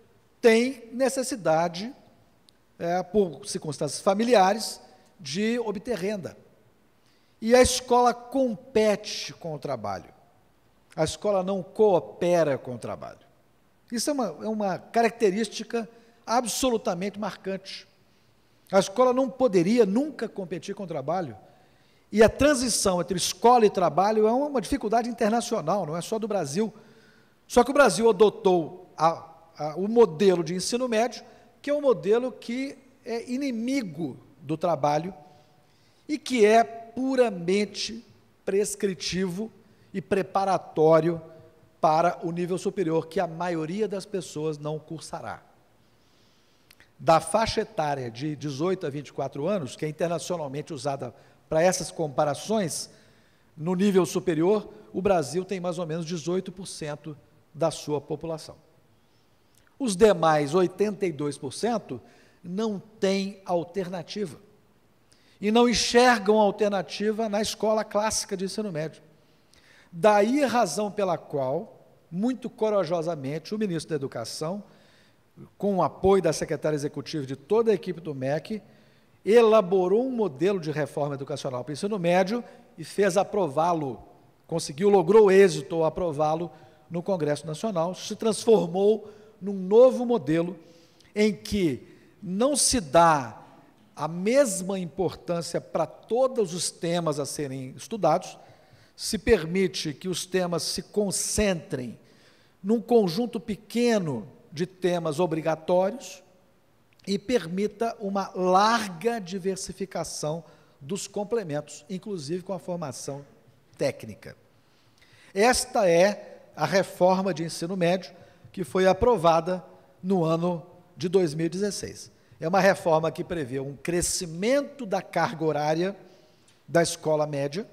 têm necessidade, é, por circunstâncias familiares, de obter renda. E a escola compete com o trabalho. A escola não coopera com o trabalho. Isso é uma, é uma característica absolutamente marcante. A escola não poderia nunca competir com o trabalho. E a transição entre escola e trabalho é uma dificuldade internacional, não é só do Brasil. Só que o Brasil adotou a, a, o modelo de ensino médio, que é um modelo que é inimigo do trabalho e que é puramente prescritivo e preparatório para o nível superior, que a maioria das pessoas não cursará. Da faixa etária de dezoito a vinte e quatro anos, que é internacionalmente usada para essas comparações, no nível superior, o Brasil tem mais ou menos dezoito por cento da sua população. Os demais, oitenta e dois por cento, não têm alternativa. E não enxergam alternativa na escola clássica de ensino médio. Daí a razão pela qual, muito corajosamente, o ministro da Educação, com o apoio da secretária executiva de toda a equipe do M E C, elaborou um modelo de reforma educacional para o ensino médio e fez aprová-lo, conseguiu, logrou êxito ao aprová-lo no Congresso Nacional, se transformou num novo modelo em que não se dá a mesma importância para todos os temas a serem estudados, se permite que os temas se concentrem num conjunto pequeno de temas obrigatórios e permita uma larga diversificação dos complementos, inclusive com a formação técnica. Esta é a reforma de ensino médio que foi aprovada no ano de dois mil e dezesseis. É uma reforma que prevê um crescimento da carga horária da escola média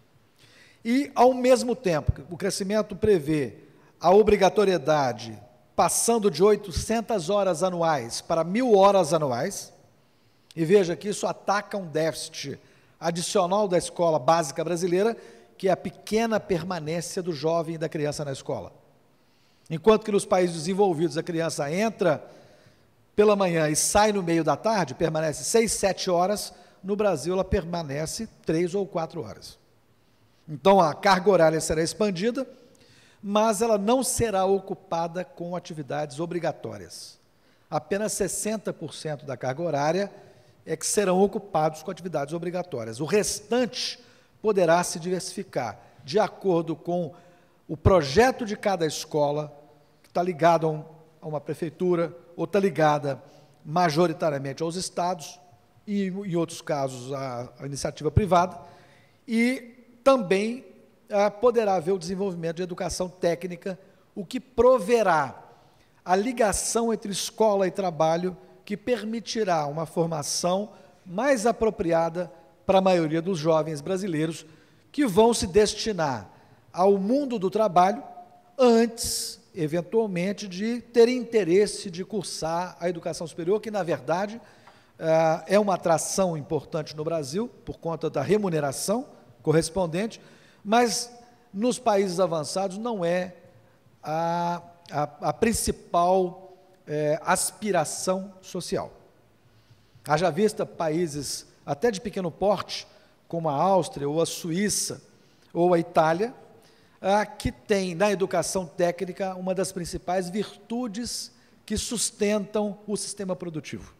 e, ao mesmo tempo, o crescimento prevê a obrigatoriedade passando de oitocentas horas anuais para mil horas anuais, e veja que isso ataca um déficit adicional da escola básica brasileira, que é a pequena permanência do jovem e da criança na escola. Enquanto que nos países desenvolvidos a criança entra pela manhã e sai no meio da tarde, permanece seis, sete horas, no Brasil ela permanece três ou quatro horas. Então a carga horária será expandida, mas ela não será ocupada com atividades obrigatórias. Apenas sessenta por cento da carga horária é que serão ocupados com atividades obrigatórias. O restante poderá se diversificar de acordo com o projeto de cada escola, que está ligado a, um, a uma prefeitura, ou está ligada majoritariamente aos estados, e em outros casos à, à iniciativa privada, e também ah, poderá haver o desenvolvimento de educação técnica, o que proverá a ligação entre escola e trabalho, que permitirá uma formação mais apropriada para a maioria dos jovens brasileiros que vão se destinar ao mundo do trabalho antes, eventualmente, de ter interesse de cursar a educação superior, que, na verdade, é uma atração importante no Brasil, por conta da remuneração correspondente, mas nos países avançados não é a, a, a principal é, aspiração social. Haja vista países até de pequeno porte, como a Áustria, ou a Suíça, ou a Itália, ah, que tem na educação técnica uma das principais virtudes que sustentam o sistema produtivo.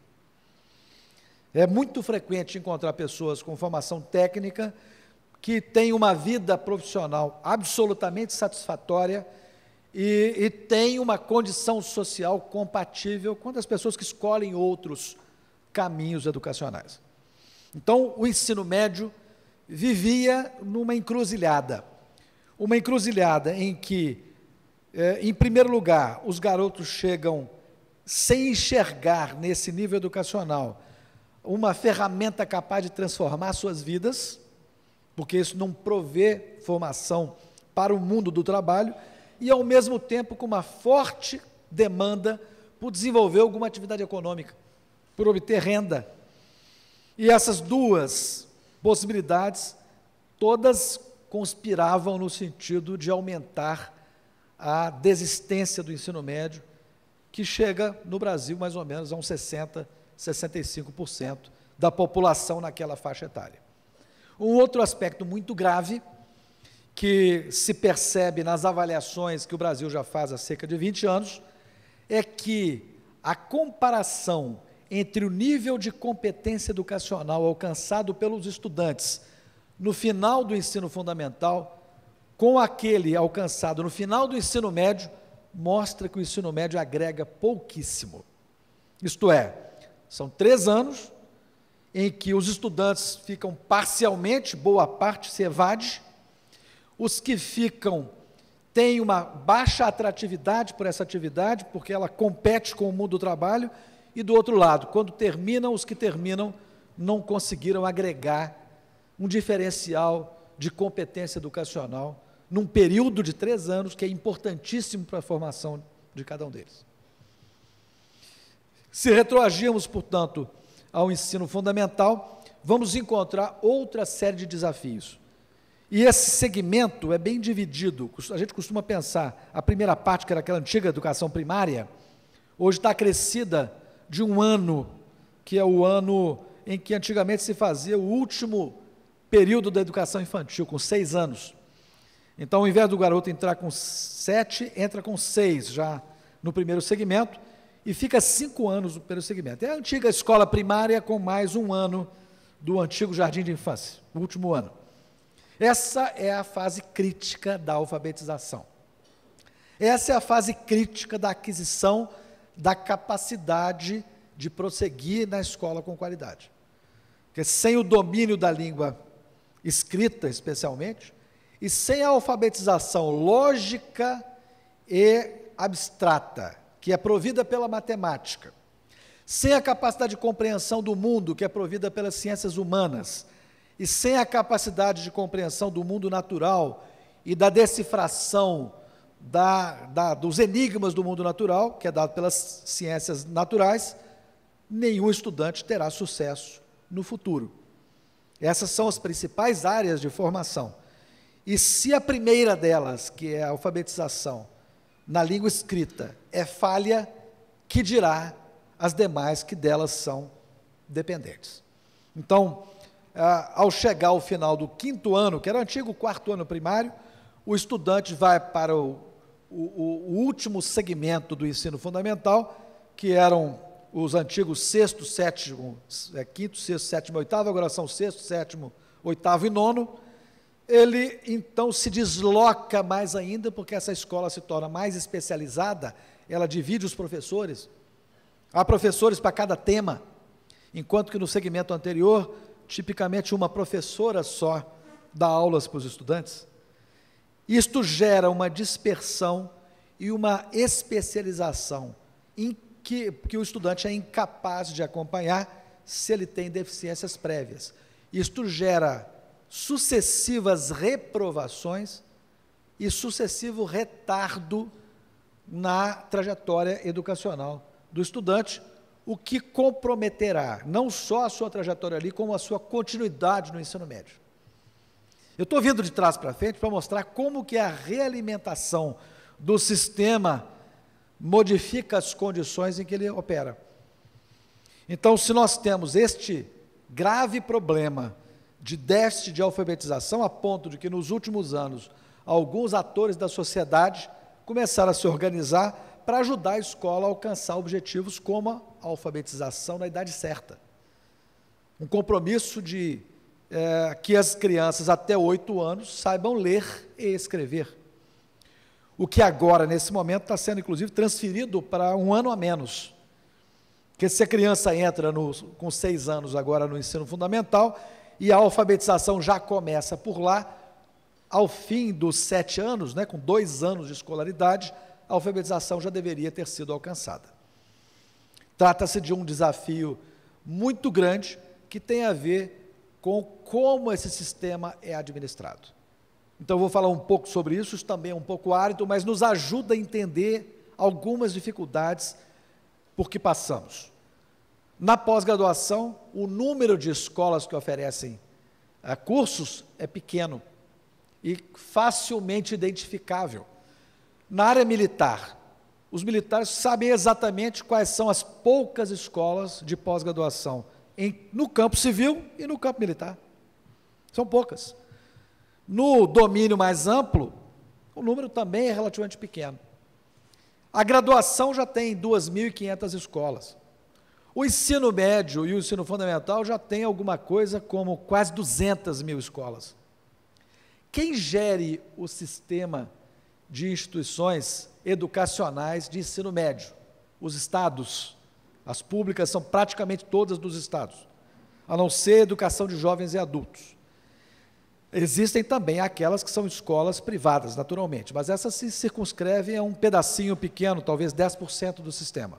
É muito frequente encontrar pessoas com formação técnica que têm uma vida profissional absolutamente satisfatória e, e têm uma condição social compatível com as pessoas que escolhem outros caminhos educacionais. Então, o ensino médio vivia numa encruzilhada, uma encruzilhada em que, eh, em primeiro lugar, os garotos chegam sem enxergar nesse nível educacional uma ferramenta capaz de transformar suas vidas, porque isso não provê formação para o mundo do trabalho, e ao mesmo tempo com uma forte demanda por desenvolver alguma atividade econômica, por obter renda. E essas duas possibilidades, todas conspiravam no sentido de aumentar a desistência do ensino médio, que chega no Brasil mais ou menos a uns sessenta, sessenta e cinco por cento da população naquela faixa etária. Um outro aspecto muito grave, que se percebe nas avaliações que o Brasil já faz há cerca de vinte anos, é que a comparação entre o nível de competência educacional alcançado pelos estudantes no final do ensino fundamental com aquele alcançado no final do ensino médio, mostra que o ensino médio agrega pouquíssimo. Isto é, são três anos em que os estudantes ficam parcialmente, boa parte se evade, os que ficam têm uma baixa atratividade por essa atividade, porque ela compete com o mundo do trabalho, e do outro lado, quando terminam, os que terminam não conseguiram agregar um diferencial de competência educacional num período de três anos, que é importantíssimo para a formação de cada um deles. Se retroagirmos, portanto, ao ensino fundamental, vamos encontrar outra série de desafios. E esse segmento é bem dividido. A gente costuma pensar, a primeira parte, que era aquela antiga educação primária, hoje está acrescida de um ano, que é o ano em que antigamente se fazia o último período da educação infantil, com seis anos. Então, ao invés do garoto entrar com sete, entra com seis já no primeiro segmento, e fica cinco anos no primeiro segmento. É a antiga escola primária com mais um ano do antigo jardim de infância, o último ano. Essa é a fase crítica da alfabetização. Essa é a fase crítica da aquisição da capacidade de prosseguir na escola com qualidade. Porque sem o domínio da língua escrita, especialmente, e sem a alfabetização lógica e abstrata, que é provida pela matemática, sem a capacidade de compreensão do mundo, que é provida pelas ciências humanas, e sem a capacidade de compreensão do mundo natural e da decifração da, da, dos enigmas do mundo natural, que é dado pelas ciências naturais, nenhum estudante terá sucesso no futuro. Essas são as principais áreas de formação. E se a primeira delas, que é a alfabetização na língua escrita, é falha, que dirá as demais que delas são dependentes. Então, ah, ao chegar ao final do quinto ano, que era o antigo quarto ano primário, o estudante vai para o, o, o último segmento do ensino fundamental, que eram os antigos sexto, sétimo, é, quinto, sexto, sétimo, oitavo, agora são sexto, sétimo, oitavo e nono. Ele, então, se desloca mais ainda, porque essa escola se torna mais especializada, ela divide os professores, há professores para cada tema, enquanto que no segmento anterior, tipicamente uma professora só dá aulas para os estudantes. Isto gera uma dispersão e uma especialização em que, que o estudante é incapaz de acompanhar se ele tem deficiências prévias. Isto gera sucessivas reprovações e sucessivo retardo na trajetória educacional do estudante, o que comprometerá não só a sua trajetória ali, como a sua continuidade no ensino médio. Eu estou vindo de trás para frente para mostrar como que a realimentação do sistema modifica as condições em que ele opera. Então, se nós temos este grave problema de déficit de alfabetização, a ponto de que nos últimos anos alguns atores da sociedade começaram a se organizar para ajudar a escola a alcançar objetivos como a alfabetização na idade certa. Um compromisso de é, que as crianças até oito anos saibam ler e escrever. O que agora, nesse momento, está sendo, inclusive, transferido para um ano a menos. Porque se a criança entra no, com seis anos agora no ensino fundamental e a alfabetização já começa por lá, ao fim dos sete anos, né, com dois anos de escolaridade, a alfabetização já deveria ter sido alcançada. Trata-se de um desafio muito grande que tem a ver com como esse sistema é administrado. Então, eu vou falar um pouco sobre isso, isso também é um pouco árido, mas nos ajuda a entender algumas dificuldades por que passamos. Na pós-graduação, o número de escolas que oferecem uh, cursos é pequeno e facilmente identificável. Na área militar, os militares sabem exatamente quais são as poucas escolas de pós-graduação no campo civil e no campo militar. São poucas. No domínio mais amplo, o número também é relativamente pequeno. A graduação já tem duas mil e quinhentas escolas. O ensino médio e o ensino fundamental já tem alguma coisa como quase duzentas mil escolas. Quem gere o sistema de instituições educacionais de ensino médio? Os estados. As públicas são praticamente todas dos estados, a não ser educação de jovens e adultos. Existem também aquelas que são escolas privadas, naturalmente, mas essas se circunscrevem a um pedacinho pequeno, talvez dez por cento do sistema.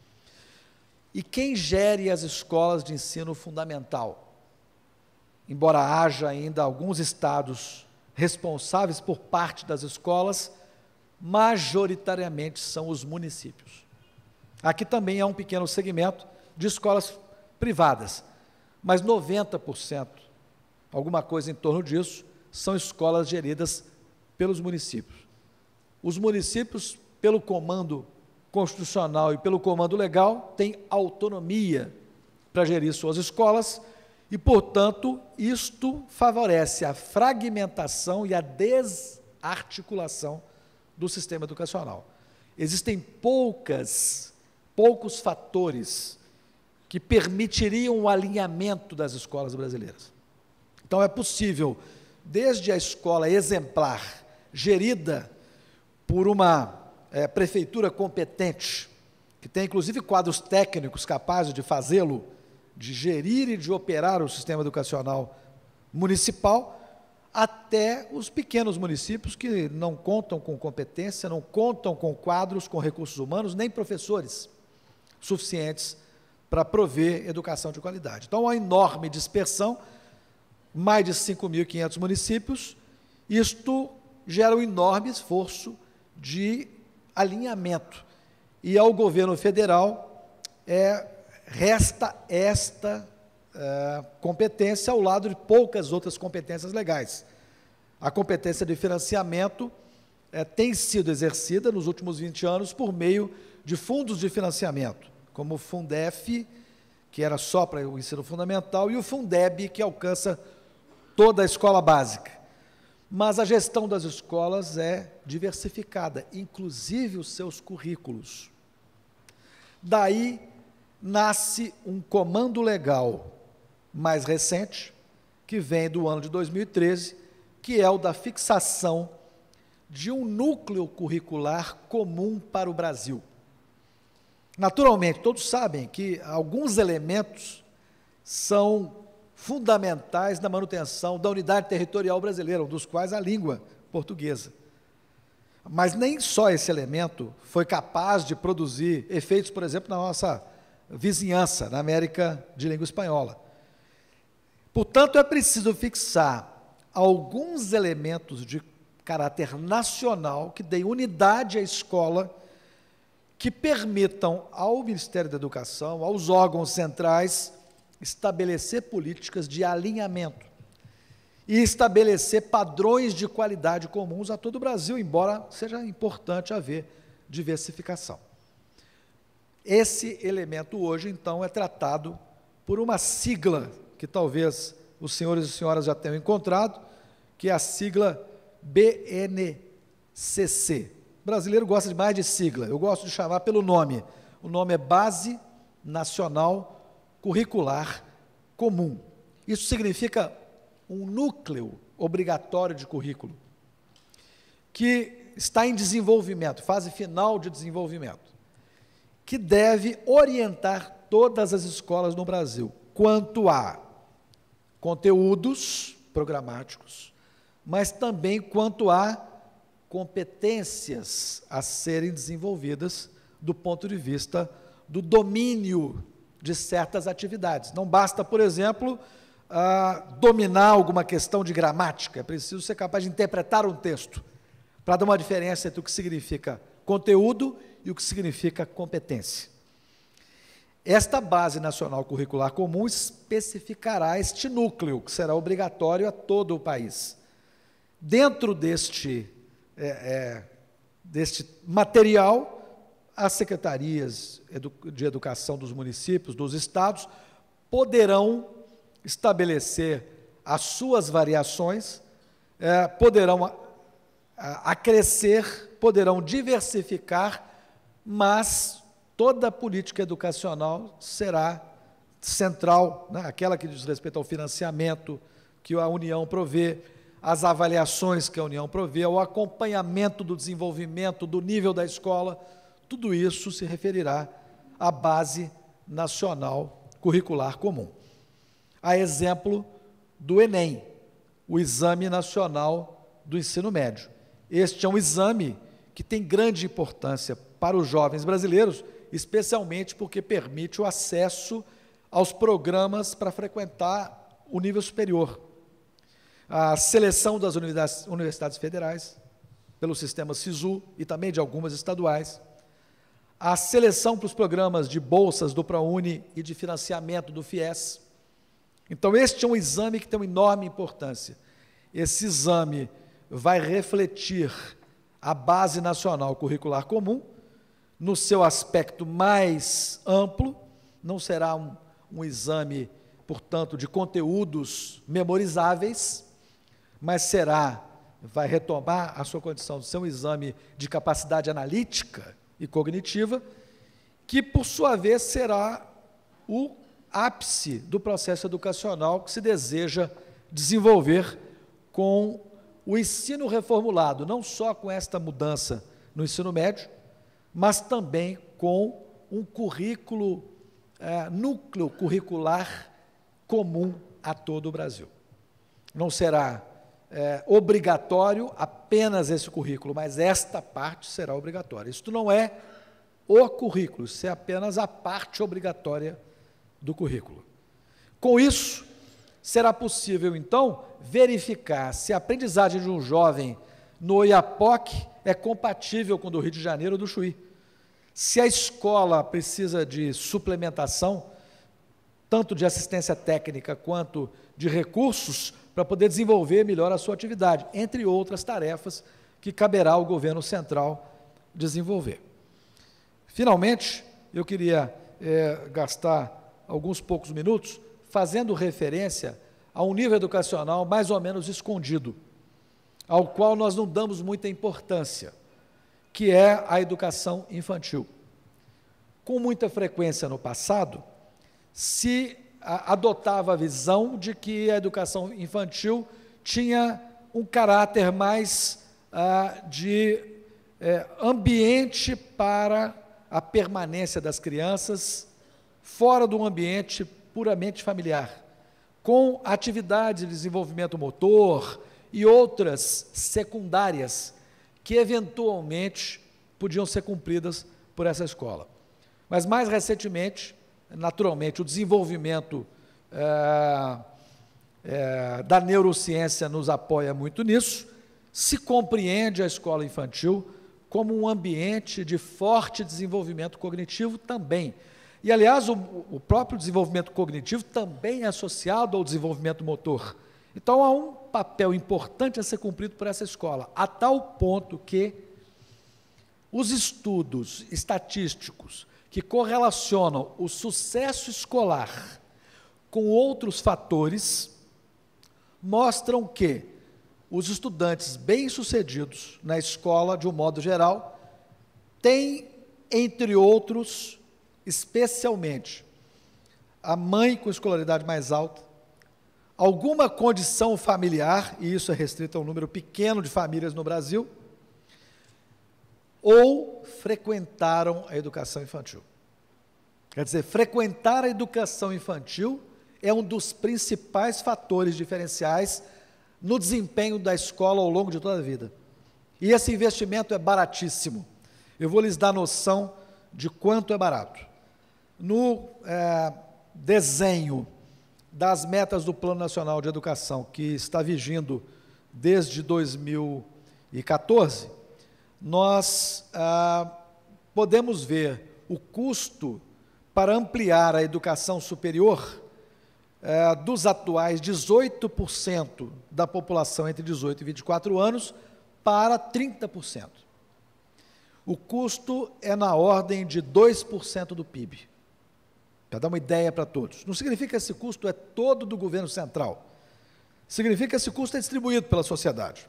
E quem gere as escolas de ensino fundamental? Embora haja ainda alguns estados responsáveis por parte das escolas, majoritariamente são os municípios. Aqui também há um pequeno segmento de escolas privadas, mas noventa por cento, alguma coisa em torno disso, são escolas geridas pelos municípios. Os municípios, pelo comando constitucional e pelo comando legal, têm autonomia para gerir suas escolas e, portanto, isto favorece a fragmentação e a desarticulação do sistema educacional. Existem poucas, poucos fatores que permitiriam o alinhamento das escolas brasileiras. Então, é possível, desde a escola exemplar, gerida por uma é, prefeitura competente, que tem inclusive quadros técnicos capazes de fazê-lo, de gerir e de operar o sistema educacional municipal, até os pequenos municípios que não contam com competência, não contam com quadros, com recursos humanos, nem professores suficientes para prover educação de qualidade. Então, há uma enorme dispersão, mais de cinco mil e quinhentos municípios, isto gera um enorme esforço de alinhamento. E ao governo federal é, resta esta é, competência ao lado de poucas outras competências legais. A competência de financiamento é, tem sido exercida nos últimos vinte anos por meio de fundos de financiamento, como o Fundef, que era só para o ensino fundamental, e o Fundeb, que alcança toda a escola básica. Mas a gestão das escolas é diversificada, inclusive os seus currículos. Daí nasce um comando legal mais recente, que vem do ano de dois mil e treze, que é o da fixação de um núcleo curricular comum para o Brasil. Naturalmente, todos sabem que alguns elementos são fundamentais na manutenção da unidade territorial brasileira, um dos quais a língua portuguesa. Mas nem só esse elemento foi capaz de produzir efeitos, por exemplo, na nossa vizinhança, na América de língua espanhola. Portanto, é preciso fixar alguns elementos de caráter nacional que deem unidade à escola, que permitam ao Ministério da Educação, aos órgãos centrais, estabelecer políticas de alinhamento e estabelecer padrões de qualidade comuns a todo o Brasil, embora seja importante haver diversificação. Esse elemento hoje, então, é tratado por uma sigla que talvez os senhores e senhoras já tenham encontrado, que é a sigla B N C C. O brasileiro gosta demais de sigla, eu gosto de chamar pelo nome. O nome é Base Nacional Curricular Comum. Isso significa um núcleo obrigatório de currículo, que está em desenvolvimento, fase final de desenvolvimento, que deve orientar todas as escolas no Brasil, quanto a conteúdos programáticos, mas também quanto a competências a serem desenvolvidas do ponto de vista do domínio de certas atividades. Não basta, por exemplo, ah, dominar alguma questão de gramática, é preciso ser capaz de interpretar um texto, para dar uma diferença entre o que significa conteúdo e o que significa competência. Esta Base Nacional Curricular Comum especificará este núcleo, que será obrigatório a todo o país. Dentro deste, é, é, deste material, as secretarias de educação dos municípios, dos estados, poderão estabelecer as suas variações, é, poderão a, a, acrescer, poderão diversificar, mas toda a política educacional será central, né? Aquela que diz respeito ao financiamento que a União provê, as avaliações que a União provê, o acompanhamento do desenvolvimento, do nível da escola, tudo isso se referirá à Base Nacional Curricular Comum. A exemplo do Enem, o Exame Nacional do Ensino Médio. Este é um exame que tem grande importância para os jovens brasileiros, especialmente porque permite o acesso aos programas para frequentar o nível superior. A seleção das universidades, universidades federais, pelo sistema SISU e também de algumas estaduais, a seleção para os programas de bolsas do ProUni e de financiamento do FIES. Então, este é um exame que tem uma enorme importância. Esse exame vai refletir a Base Nacional Curricular Comum, no seu aspecto mais amplo, não será um, um exame, portanto, de conteúdos memorizáveis, mas será, vai retomar a sua condição de ser um exame de capacidade analítica e cognitiva, que, por sua vez, será o ápice do processo educacional que se deseja desenvolver com o ensino reformulado, não só com esta mudança no ensino médio, mas também com um currículo, é, núcleo curricular comum a todo o Brasil. Não será é, obrigatório apenas esse currículo, mas esta parte será obrigatória. Isto não é o currículo, isso é apenas a parte obrigatória do currículo. Com isso, será possível, então, verificar se a aprendizagem de um jovem no Oiapoque é compatível com o do Rio de Janeiro ou do Chuí. Se a escola precisa de suplementação, tanto de assistência técnica quanto de recursos, para poder desenvolver melhor a sua atividade, entre outras tarefas que caberá ao governo central desenvolver. Finalmente, eu queria é, gastar alguns poucos minutos fazendo referência a um nível educacional mais ou menos escondido, ao qual nós não damos muita importância, que é a educação infantil. Com muita frequência no passado, se a, adotava a visão de que a educação infantil tinha um caráter mais ah, de eh, ambiente para a permanência das crianças fora do ambiente puramente familiar, com atividades de desenvolvimento motor e outras secundárias que eventualmente podiam ser cumpridas por essa escola. Mas mais recentemente, naturalmente, o desenvolvimento é, é, da neurociência nos apoia muito nisso, se compreende a escola infantil como um ambiente de forte desenvolvimento cognitivo também. E, aliás, o, o próprio desenvolvimento cognitivo também é associado ao desenvolvimento motor. Então, há um papel importante a ser cumprido por essa escola, a tal ponto que os estudos estatísticos que correlacionam o sucesso escolar com outros fatores mostram que os estudantes bem-sucedidos na escola, de um modo geral, têm, entre outros, especialmente, a mãe com escolaridade mais alta, alguma condição familiar, e isso é restrito a um número pequeno de famílias no Brasil, ou frequentaram a educação infantil. Quer dizer, frequentar a educação infantil é um dos principais fatores diferenciais no desempenho da escola ao longo de toda a vida. E esse investimento é baratíssimo. Eu vou lhes dar noção de quanto é barato. No é, desenho das metas do Plano Nacional de Educação, que está vigindo desde dois mil e quatorze, nós ah, podemos ver o custo para ampliar a educação superior eh, dos atuais dezoito por cento da população entre dezoito e vinte e quatro anos para trinta por cento. O custo é na ordem de dois por cento do P I B. Para dar uma ideia para todos. Não significa que esse custo é todo do governo central. Significa que esse custo é distribuído pela sociedade.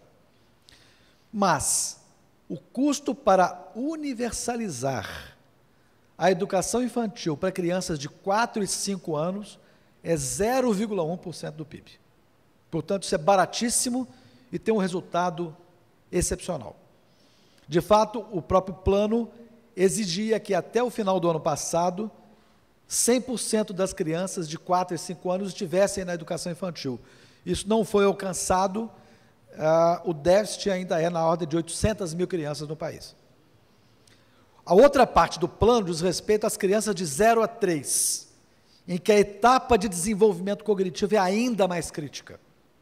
Mas o custo para universalizar a educação infantil para crianças de quatro e cinco anos é zero vírgula um por cento do P I B. Portanto, isso é baratíssimo e tem um resultado excepcional. De fato, o próprio plano exigia que até o final do ano passado, cem por cento das crianças de quatro e cinco anos estivessem na educação infantil. Isso não foi alcançado, uh, o déficit ainda é na ordem de oitocentas mil crianças no país. A outra parte do plano diz respeito às crianças de zero a três, em que a etapa de desenvolvimento cognitivo é ainda mais crítica.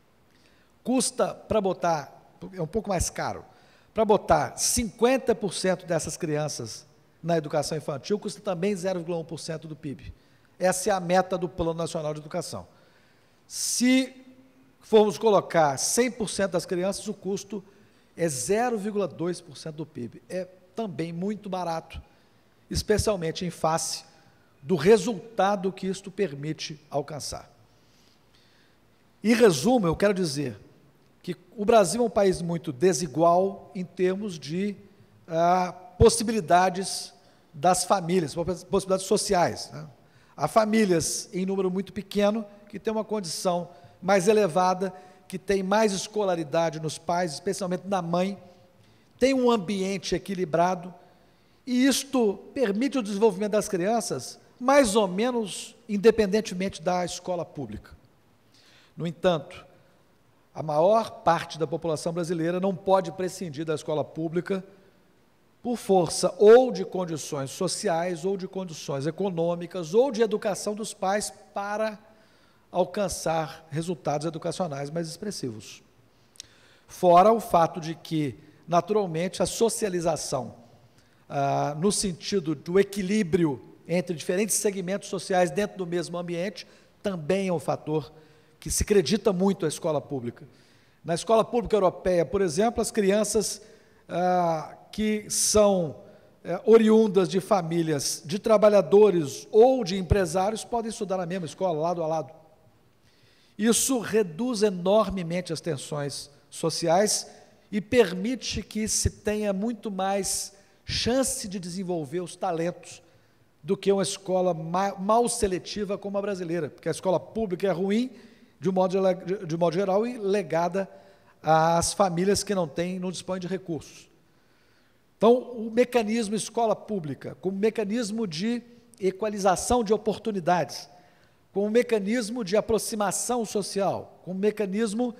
Custa, para botar, é um pouco mais caro, para botar cinquenta por cento dessas crianças na educação infantil, custa também zero vírgula um por cento do P I B. Essa é a meta do Plano Nacional de Educação. Se formos colocar cem por cento das crianças, o custo é zero vírgula dois por cento do P I B. É também muito barato, especialmente em face do resultado que isto permite alcançar. Em resumo, eu quero dizer que o Brasil é um país muito desigual em termos de ah, possibilidades das famílias, possibilidades sociais, né? Há famílias em número muito pequeno que têm uma condição mais elevada, que têm mais escolaridade nos pais, especialmente na mãe, tem um ambiente equilibrado, e isto permite o desenvolvimento das crianças, mais ou menos independentemente da escola pública. No entanto, a maior parte da população brasileira não pode prescindir da escola pública por força ou de condições sociais, ou de condições econômicas, ou de educação dos pais para alcançar resultados educacionais mais expressivos. Fora o fato de que, naturalmente, a socialização, ah, no sentido do equilíbrio entre diferentes segmentos sociais dentro do mesmo ambiente, também é um fator que se acredita muito à escola pública. Na escola pública europeia, por exemplo, as crianças ah, que são eh, oriundas de famílias de trabalhadores ou de empresários podem estudar na mesma escola, lado a lado. Isso reduz enormemente as tensões sociais e permite que se tenha muito mais chance de desenvolver os talentos do que uma escola mal seletiva como a brasileira, porque a escola pública é ruim, de um modo, de um modo geral, e legada às famílias que não têm, não dispõem de recursos. Então, o mecanismo escola pública, como mecanismo de equalização de oportunidades, como mecanismo de aproximação social, como mecanismo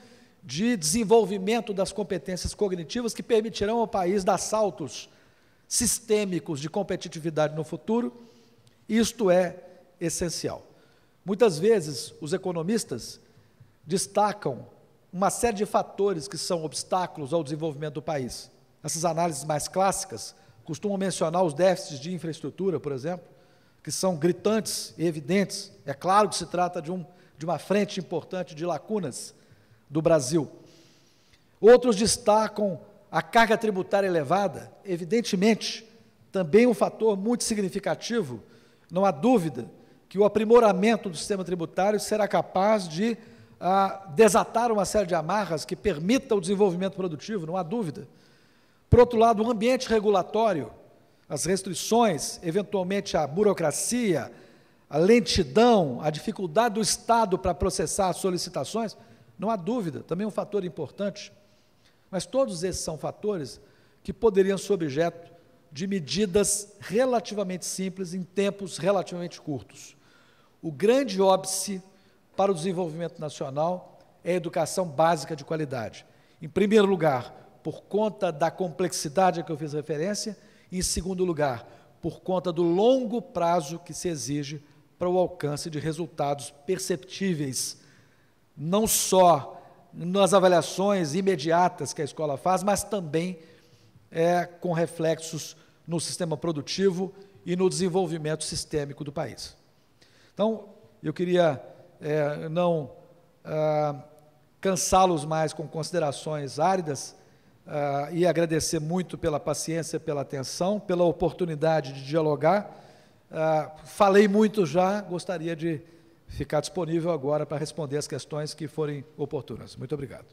de desenvolvimento das competências cognitivas que permitirão ao país dar saltos sistêmicos de competitividade no futuro. Isto é essencial. Muitas vezes, os economistas destacam uma série de fatores que são obstáculos ao desenvolvimento do país. Essas análises mais clássicas costumam mencionar os déficits de infraestrutura, por exemplo, que são gritantes e evidentes. É claro que se trata de, um, de uma frente importante de lacunas do Brasil. Outros destacam a carga tributária elevada, evidentemente, também um fator muito significativo. Não há dúvida que o aprimoramento do sistema tributário será capaz de ah, desatar uma série de amarras que permita o desenvolvimento produtivo, não há dúvida. Por outro lado, o ambiente regulatório, as restrições, eventualmente a burocracia, a lentidão, a dificuldade do Estado para processar as solicitações, não há dúvida, também é um fator importante. Mas todos esses são fatores que poderiam ser objeto de medidas relativamente simples em tempos relativamente curtos. O grande óbice para o desenvolvimento nacional é a educação básica de qualidade. Em primeiro lugar, por conta da complexidade a que eu fiz referência, e, em segundo lugar, por conta do longo prazo que se exige para o alcance de resultados perceptíveis, não só nas avaliações imediatas que a escola faz, mas também é, com reflexos no sistema produtivo e no desenvolvimento sistêmico do país. Então, eu queria é, não ah, cansá-los mais com considerações áridas ah, e agradecer muito pela paciência, pela atenção, pela oportunidade de dialogar. Ah, falei muito já, gostaria de ficar disponível agora para responder as questões que forem oportunas. Muito obrigado.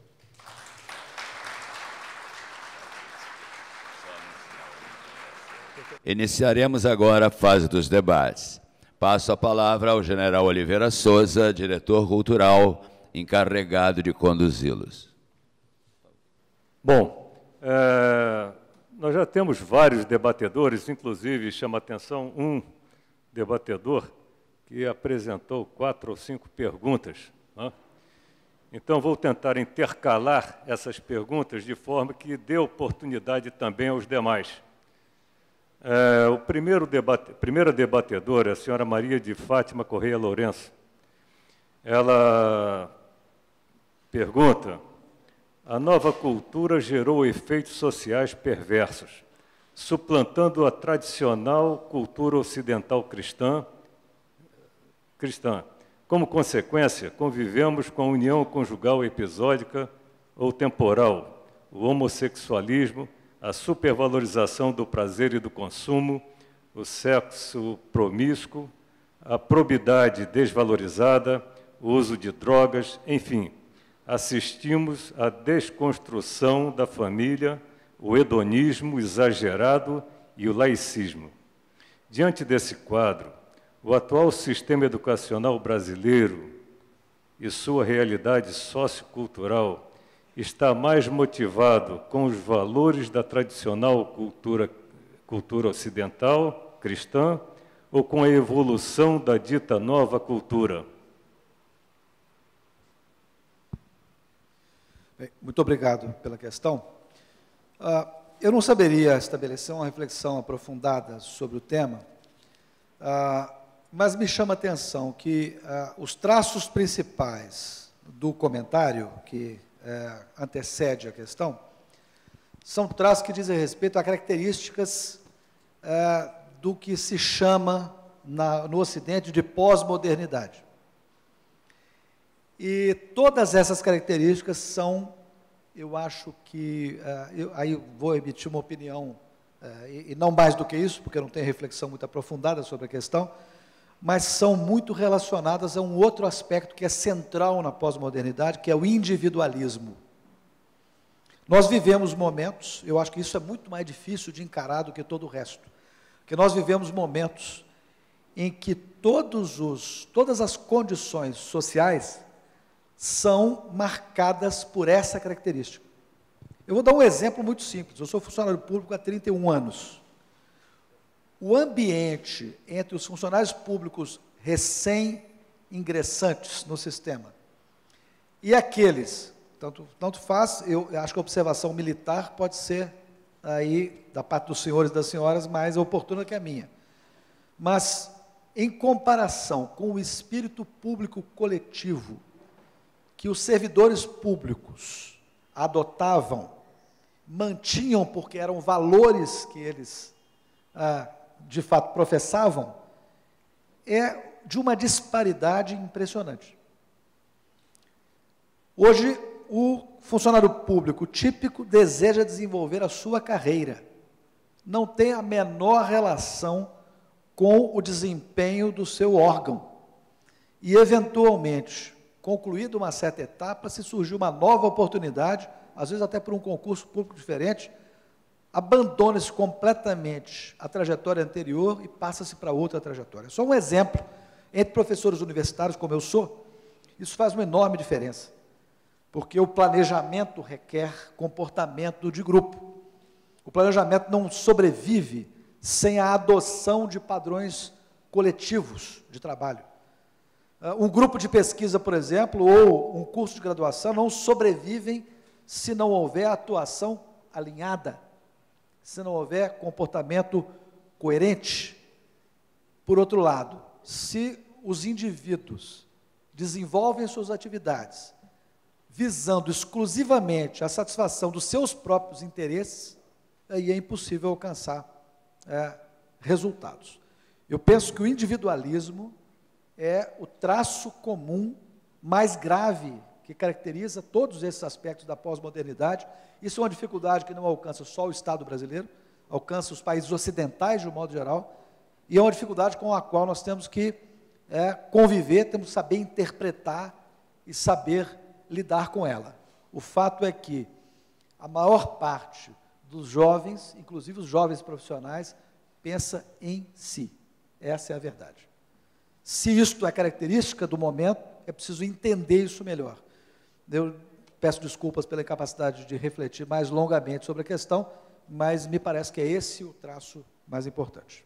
Iniciaremos agora a fase dos debates. Passo a palavra ao general Oliveira Souza, diretor cultural, encarregado de conduzi-los. Bom, é, nós já temos vários debatedores, inclusive chama atenção um debatedor que apresentou quatro ou cinco perguntas, né? Então, vou tentar intercalar essas perguntas de forma que dê oportunidade também aos demais. É, o primeiro debate, primeira debatedora é a senhora Maria de Fátima Correia Lourenço. Ela pergunta: a nova cultura gerou efeitos sociais perversos, suplantando a tradicional cultura ocidental cristã, cristã. Como consequência, convivemos com a união conjugal episódica ou temporal, o homossexualismo, a supervalorização do prazer e do consumo, o sexo promíscuo, a probidade desvalorizada, o uso de drogas, enfim, assistimos à desconstrução da família, o hedonismo exagerado e o laicismo. Diante desse quadro, o atual sistema educacional brasileiro e sua realidade sociocultural está mais motivado com os valores da tradicional cultura, cultura ocidental, cristã, ou com a evolução da dita nova cultura? Bem, muito obrigado pela questão. Uh, eu não saberia estabelecer uma reflexão aprofundada sobre o tema, uh, mas me chama a atenção que uh, os traços principais do comentário que É, antecede a questão, são traços que dizem respeito a características é, do que se chama na, no Ocidente de pós-modernidade. E todas essas características são, eu acho que, é, eu, aí vou emitir uma opinião, é, e, e não mais do que isso, porque eu não tenho reflexão muito aprofundada sobre a questão, mas são muito relacionadas a um outro aspecto que é central na pós-modernidade, que é o individualismo. Nós vivemos momentos, eu acho que isso é muito mais difícil de encarar do que todo o resto, porque nós vivemos momentos em que todos os, todas as condições sociais são marcadas por essa característica. Eu vou dar um exemplo muito simples. Eu sou funcionário público há trinta e um anos. O ambiente entre os funcionários públicos recém-ingressantes no sistema e aqueles tanto, tanto faz, eu acho que a observação militar pode ser, aí, da parte dos senhores e das senhoras, mais oportuna que a minha. Mas, em comparação com o espírito público coletivo que os servidores públicos adotavam, mantinham porque eram valores que eles, ah, de fato, professavam, é de uma disparidade impressionante. Hoje, o funcionário público típico deseja desenvolver a sua carreira, não tem a menor relação com o desempenho do seu órgão. E, eventualmente, concluída uma certa etapa, se surgiu uma nova oportunidade, às vezes até por um concurso público diferente, abandona-se completamente a trajetória anterior e passa-se para outra trajetória. Só um exemplo, entre professores universitários, como eu sou, isso faz uma enorme diferença, porque o planejamento requer comportamento de grupo. O planejamento não sobrevive sem a adoção de padrões coletivos de trabalho. Um grupo de pesquisa, por exemplo, ou um curso de graduação não sobrevivem se não houver atuação alinhada, se não houver comportamento coerente. Por outro lado, se os indivíduos desenvolvem suas atividades visando exclusivamente a satisfação dos seus próprios interesses, aí é impossível alcançar é, resultados. Eu penso que o individualismo é o traço comum mais grave que caracteriza todos esses aspectos da pós-modernidade. Isso é uma dificuldade que não alcança só o Estado brasileiro, alcança os países ocidentais de um modo geral, e é uma dificuldade com a qual nós temos que é, conviver, temos que saber interpretar e saber lidar com ela. O fato é que a maior parte dos jovens, inclusive os jovens profissionais, pensa em si. Essa é a verdade. Se isto é característica do momento, é preciso entender isso melhor. Eu peço desculpas pela incapacidade de refletir mais longamente sobre a questão, mas me parece que é esse o traço mais importante.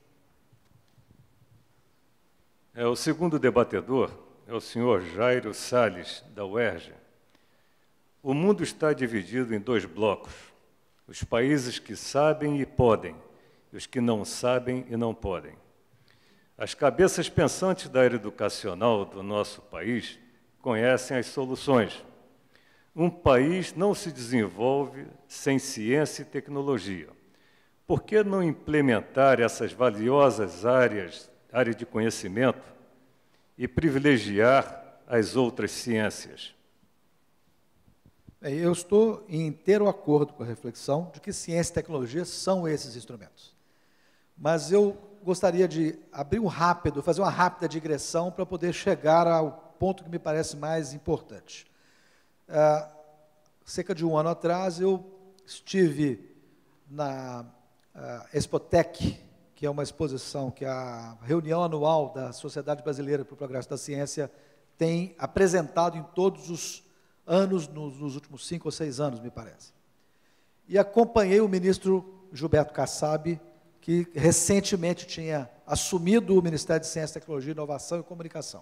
É, o segundo debatedor é o senhor Jairo Salles, da U E R J. O mundo está dividido em dois blocos, os países que sabem e podem, e os que não sabem e não podem. As cabeças pensantes da área educacional do nosso país conhecem as soluções. Um país não se desenvolve sem ciência e tecnologia. Por que não implementar essas valiosas áreas, áreas de conhecimento e privilegiar as outras ciências? Eu estou em inteiro acordo com a reflexão de que ciência e tecnologia são esses instrumentos. Mas eu gostaria de abrir um rápido, fazer uma rápida digressão para poder chegar ao ponto que me parece mais importante. Ah, cerca de um ano atrás, eu estive na ah, Expotec, que é uma exposição que a reunião anual da Sociedade Brasileira para o Progresso da Ciência tem apresentado em todos os anos, nos, nos últimos cinco ou seis anos, me parece. E acompanhei o ministro Gilberto Kassab, que recentemente tinha assumido o Ministério de Ciência, Tecnologia, Inovação e Comunicação.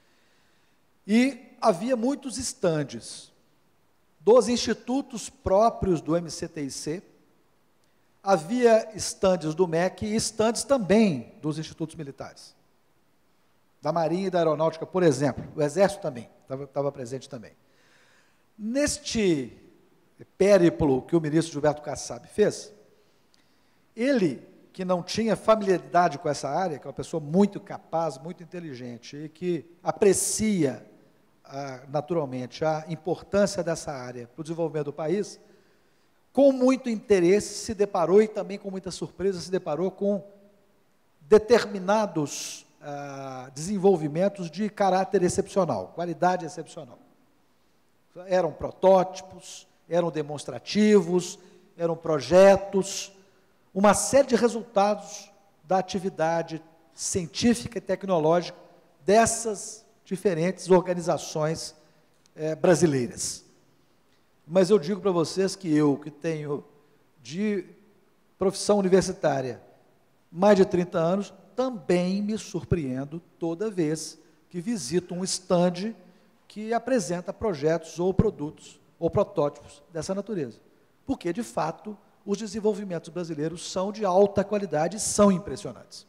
E havia muitos estandes dos institutos próprios do M C T I C, havia estandes do M E C e estandes também dos institutos militares, da Marinha e da Aeronáutica, por exemplo. O Exército também, estava presente também. Neste périplo que o ministro Gilberto Kassab fez, ele, que não tinha familiaridade com essa área, que é uma pessoa muito capaz, muito inteligente, e que aprecia, ah, naturalmente, a importância dessa área para o desenvolvimento do país, com muito interesse se deparou, e também com muita surpresa, se deparou com determinados ah, desenvolvimentos de caráter excepcional, qualidade excepcional. Eram protótipos, eram demonstrativos, eram projetos, uma série de resultados da atividade científica e tecnológica dessas diferentes organizações eh, brasileiras. Mas eu digo para vocês que eu, que tenho de profissão universitária mais de trinta anos, também me surpreendo toda vez que visito um estande que apresenta projetos ou produtos ou protótipos dessa natureza. Porque, de fato, os desenvolvimentos brasileiros são de alta qualidade e são impressionantes.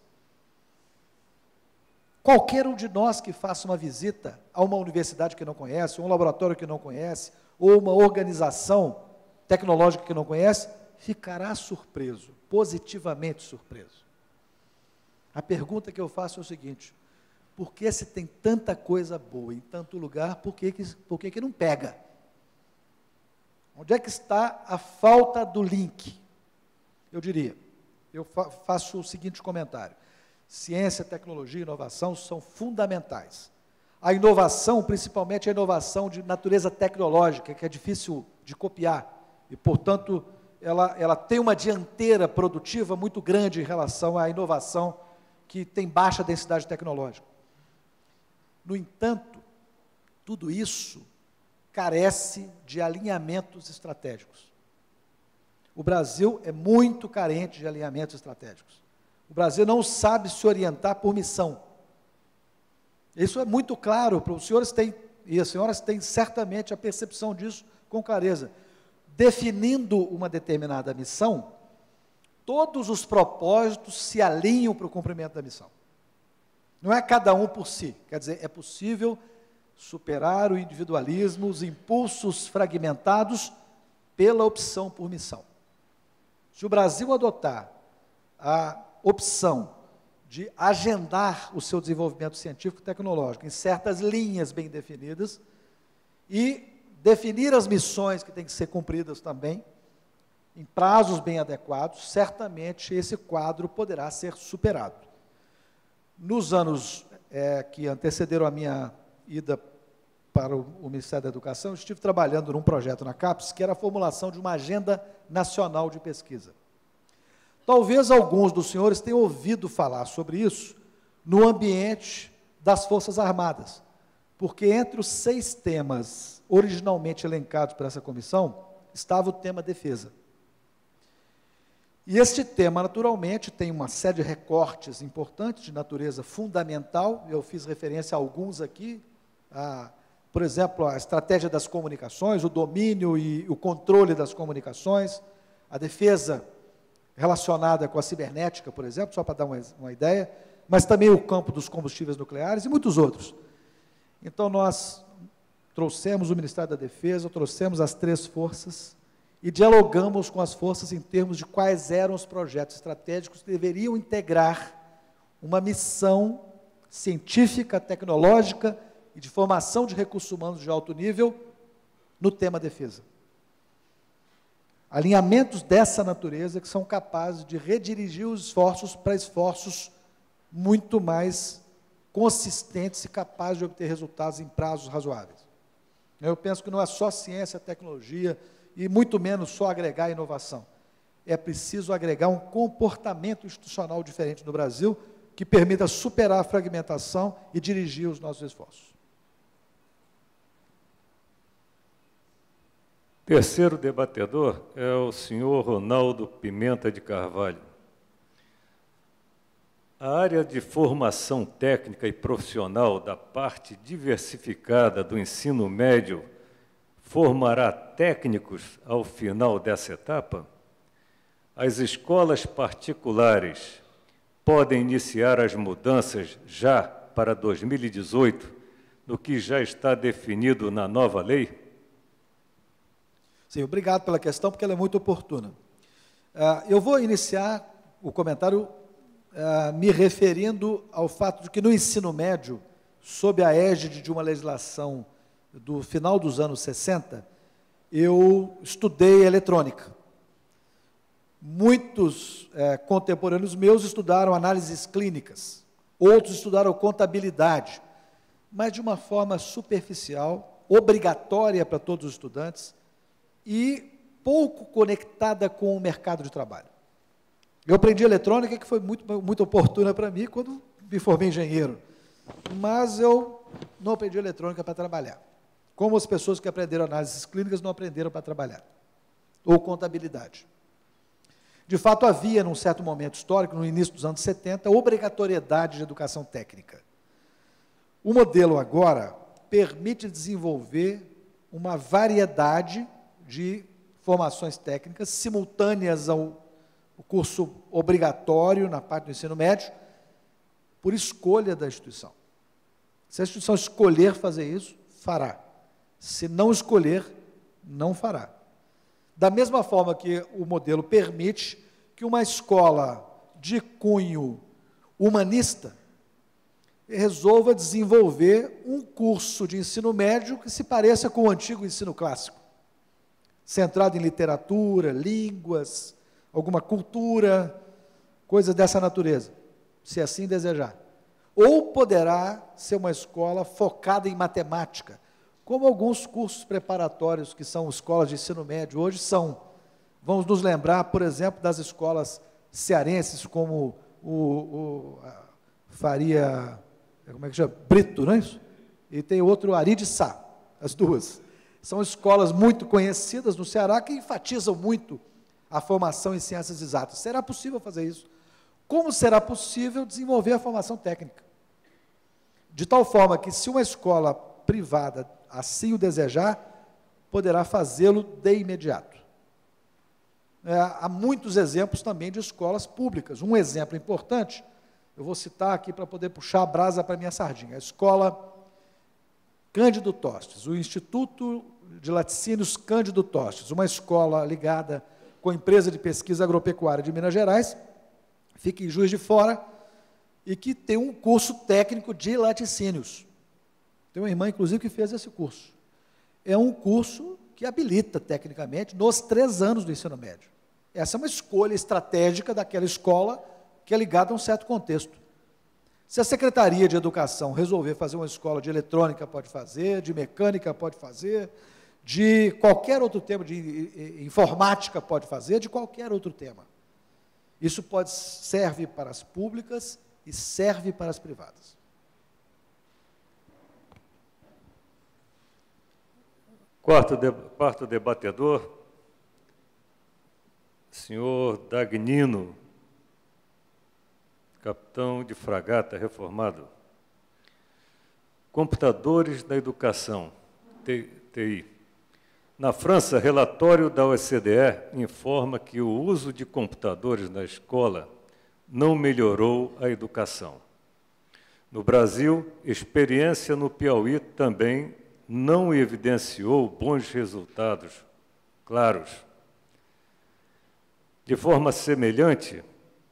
Qualquer um de nós que faça uma visita a uma universidade que não conhece, ou um laboratório que não conhece, ou uma organização tecnológica que não conhece, ficará surpreso, positivamente surpreso. A pergunta que eu faço é o seguinte: por que se tem tanta coisa boa em tanto lugar, por que, que, por que, que não pega? Onde é que está a falta do link? Eu diria, eu fa faço o seguinte comentário: ciência, tecnologia e inovação são fundamentais. A inovação, principalmente a inovação de natureza tecnológica, que é difícil de copiar, e, portanto, ela, ela tem uma dianteira produtiva muito grande em relação à inovação que tem baixa densidade tecnológica. No entanto, tudo isso carece de alinhamentos estratégicos. O Brasil é muito carente de alinhamentos estratégicos. O Brasil não sabe se orientar por missão. Isso é muito claro, os senhores têm, e as senhoras têm certamente a percepção disso com clareza. Definindo uma determinada missão, todos os propósitos se alinham para o cumprimento da missão. Não é cada um por si, quer dizer, é possível superar o individualismo, os impulsos fragmentados pela opção por missão. Se o Brasil adotar a opção de agendar o seu desenvolvimento científico e tecnológico em certas linhas bem definidas e definir as missões que têm que ser cumpridas também, em prazos bem adequados, certamente esse quadro poderá ser superado. Nos anos é, que antecederam a minha ida para o, o Ministério da Educação, eu estive trabalhando num projeto na CAPES, que era a formulação de uma agenda nacional de pesquisa. Talvez alguns dos senhores tenham ouvido falar sobre isso no ambiente das Forças Armadas, porque entre os seis temas originalmente elencados por essa comissão, estava o tema defesa. E este tema, naturalmente, tem uma série de recortes importantes de natureza fundamental, eu fiz referência a alguns aqui, a, por exemplo, a estratégia das comunicações, o domínio e o controle das comunicações, a defesa relacionada com a cibernética, por exemplo, só para dar uma, uma ideia, mas também o campo dos combustíveis nucleares e muitos outros. Então, nós trouxemos o Ministério da Defesa, trouxemos as três forças e dialogamos com as forças em termos de quais eram os projetos estratégicos que deveriam integrar uma missão científica, tecnológica e de formação de recursos humanos de alto nível no tema defesa. Alinhamentos dessa natureza que são capazes de redirigir os esforços para esforços muito mais consistentes e capazes de obter resultados em prazos razoáveis. Eu penso que não é só ciência, tecnologia, e muito menos só agregar inovação. É preciso agregar um comportamento institucional diferente no Brasil, que permita superar a fragmentação e dirigir os nossos esforços. Terceiro debatedor é o senhor Ronaldo Pimenta de Carvalho. A área de formação técnica e profissional da parte diversificada do ensino médio formará técnicos ao final dessa etapa? As escolas particulares podem iniciar as mudanças já para dois mil e dezoito, no que já está definido na nova lei? Sim, obrigado pela questão, porque ela é muito oportuna. Uh, eu vou iniciar o comentário uh, me referindo ao fato de que no ensino médio, sob a égide de uma legislação do final dos anos sessenta, eu estudei eletrônica. Muitos é, contemporâneos meus estudaram análises clínicas, outros estudaram contabilidade, mas de uma forma superficial, obrigatória para todos os estudantes e pouco conectada com o mercado de trabalho. Eu aprendi eletrônica, que foi muito, muito oportuna para mim quando me formei engenheiro, mas eu não aprendi eletrônica para trabalhar. Como as pessoas que aprenderam análises clínicas não aprenderam para trabalhar, ou contabilidade. De fato, havia, num certo momento histórico, no início dos anos setenta, obrigatoriedade de educação técnica. O modelo agora permite desenvolver uma variedade de formações técnicas simultâneas ao curso obrigatório na parte do ensino médio, por escolha da instituição. Se a instituição escolher fazer isso, fará. Se não escolher, não fará. Da mesma forma que o modelo permite que uma escola de cunho humanista resolva desenvolver um curso de ensino médio que se pareça com o antigo ensino clássico, centrado em literatura, línguas, alguma cultura, coisas dessa natureza, se assim desejar. Ou poderá ser uma escola focada em matemática, como alguns cursos preparatórios que são escolas de ensino médio hoje são. Vamos nos lembrar, por exemplo, das escolas cearenses, como o, o Faria, como é que chama? Brito, não é isso? E tem outro, Ari de Sá, as duas. São escolas muito conhecidas no Ceará que enfatizam muito a formação em ciências exatas. Será possível fazer isso? Como será possível desenvolver a formação técnica? De tal forma que, se uma escola privada assim o desejar, poderá fazê-lo de imediato. É, há muitos exemplos também de escolas públicas. Um exemplo importante, eu vou citar aqui para poder puxar a brasa para a minha sardinha, a escola Cândido Tostes, o Instituto de Laticínios Cândido Tostes, uma escola ligada com a empresa de pesquisa agropecuária de Minas Gerais, fica em Juiz de Fora, e que tem um curso técnico de laticínios. Tem uma irmã, inclusive, que fez esse curso. É um curso que habilita, tecnicamente, nos três anos do ensino médio. Essa é uma escolha estratégica daquela escola que é ligada a um certo contexto. Se a Secretaria de Educação resolver fazer uma escola de eletrônica, pode fazer, de mecânica, pode fazer, de qualquer outro tema, de informática, pode fazer, de qualquer outro tema. Isso pode, serve para as públicas e serve para as privadas. Quarto, de, quarto debatedor, senhor Dagnino, capitão de fragata reformado. Computadores na educação, T I. Na França, relatório da O C D E informa que o uso de computadores na escola não melhorou a educação. No Brasil, experiência no Piauí também não evidenciou bons resultados claros. De forma semelhante,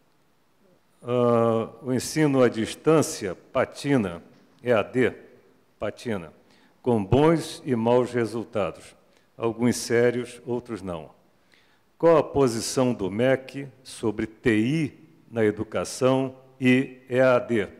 uh, o ensino à distância patina, E A D, patina, com bons e maus resultados, alguns sérios, outros não. Qual a posição do M E C sobre T I na educação e E A D?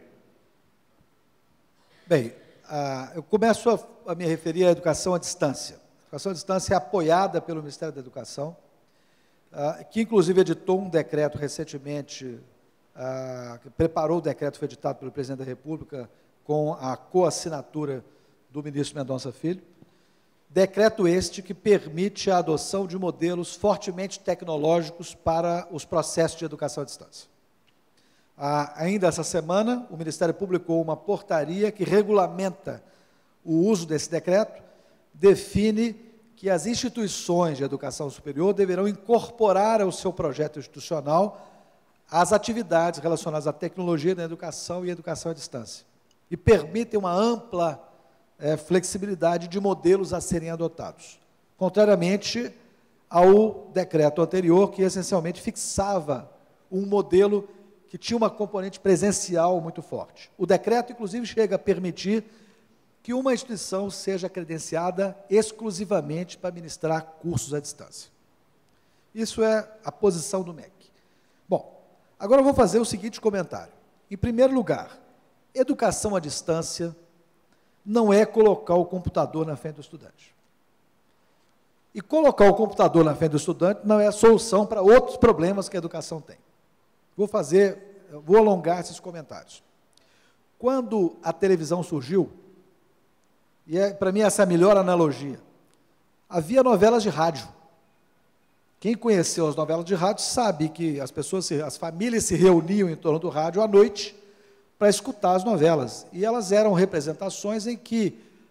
Bem, ah, eu começo a, a me referir à educação à distância. A educação à distância é apoiada pelo Ministério da Educação, ah, que inclusive editou um decreto recentemente, ah, que preparou o decreto, foi editado pelo Presidente da República, com a coassinatura do ministro Mendonça Filho. Decreto este que permite a adoção de modelos fortemente tecnológicos para os processos de educação à distância. Ah, ainda essa semana, o Ministério publicou uma portaria que regulamenta o uso desse decreto, define que as instituições de educação superior deverão incorporar ao seu projeto institucional as atividades relacionadas à tecnologia da educação e educação à distância, e permitem uma ampla é, flexibilidade de modelos a serem adotados, contrariamente ao decreto anterior, que essencialmente fixava um modelo que tinha uma componente presencial muito forte. O decreto, inclusive, chega a permitir que uma instituição seja credenciada exclusivamente para ministrar cursos à distância. Isso é a posição do M E C. Bom, agora eu vou fazer o seguinte comentário. Em primeiro lugar, educação à distância não é colocar o computador na frente do estudante. E colocar o computador na frente do estudante não é a solução para outros problemas que a educação tem. Vou fazer, vou alongar esses comentários. Quando a televisão surgiu, e é, para mim essa é a melhor analogia, havia novelas de rádio. Quem conheceu as novelas de rádio sabe que as pessoas, se, as famílias se reuniam em torno do rádio à noite para escutar as novelas. E elas eram representações em que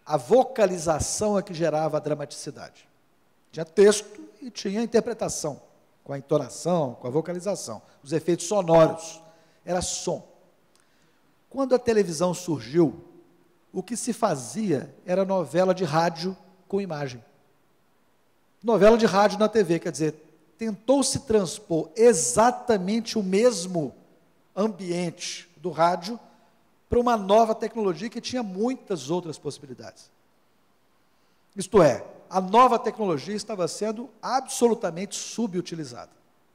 a vocalização é que gerava a dramaticidade. Tinha texto e tinha interpretação, com a entonação, com a vocalização, os efeitos sonoros, era som. Quando a televisão surgiu, o que se fazia era novela de rádio com imagem. Novela de rádio na T V, quer dizer, tentou-se transpor exatamente o mesmo ambiente do rádio para uma nova tecnologia que tinha muitas outras possibilidades. Isto é, a nova tecnologia estava sendo absolutamente subutilizada.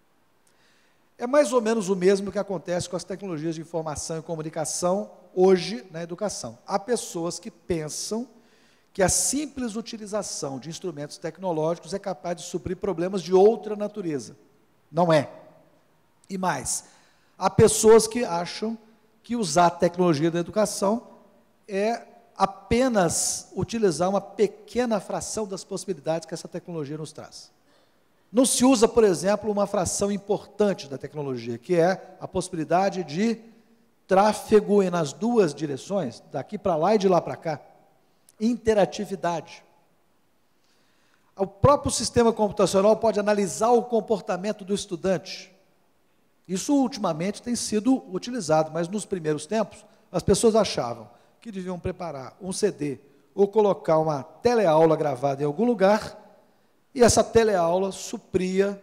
É mais ou menos o mesmo que acontece com as tecnologias de informação e comunicação hoje na educação. Há pessoas que pensam que a simples utilização de instrumentos tecnológicos é capaz de suprir problemas de outra natureza. Não é. E mais, há pessoas que acham que usar a tecnologia da educação é apenas utilizar uma pequena fração das possibilidades que essa tecnologia nos traz. Não se usa, por exemplo, uma fração importante da tecnologia, que é a possibilidade de tráfego nas duas direções, daqui para lá e de lá para cá. Interatividade. O próprio sistema computacional pode analisar o comportamento do estudante. Isso, ultimamente, tem sido utilizado, mas nos primeiros tempos, as pessoas achavam que deviam preparar um C D ou colocar uma teleaula gravada em algum lugar, e essa teleaula supria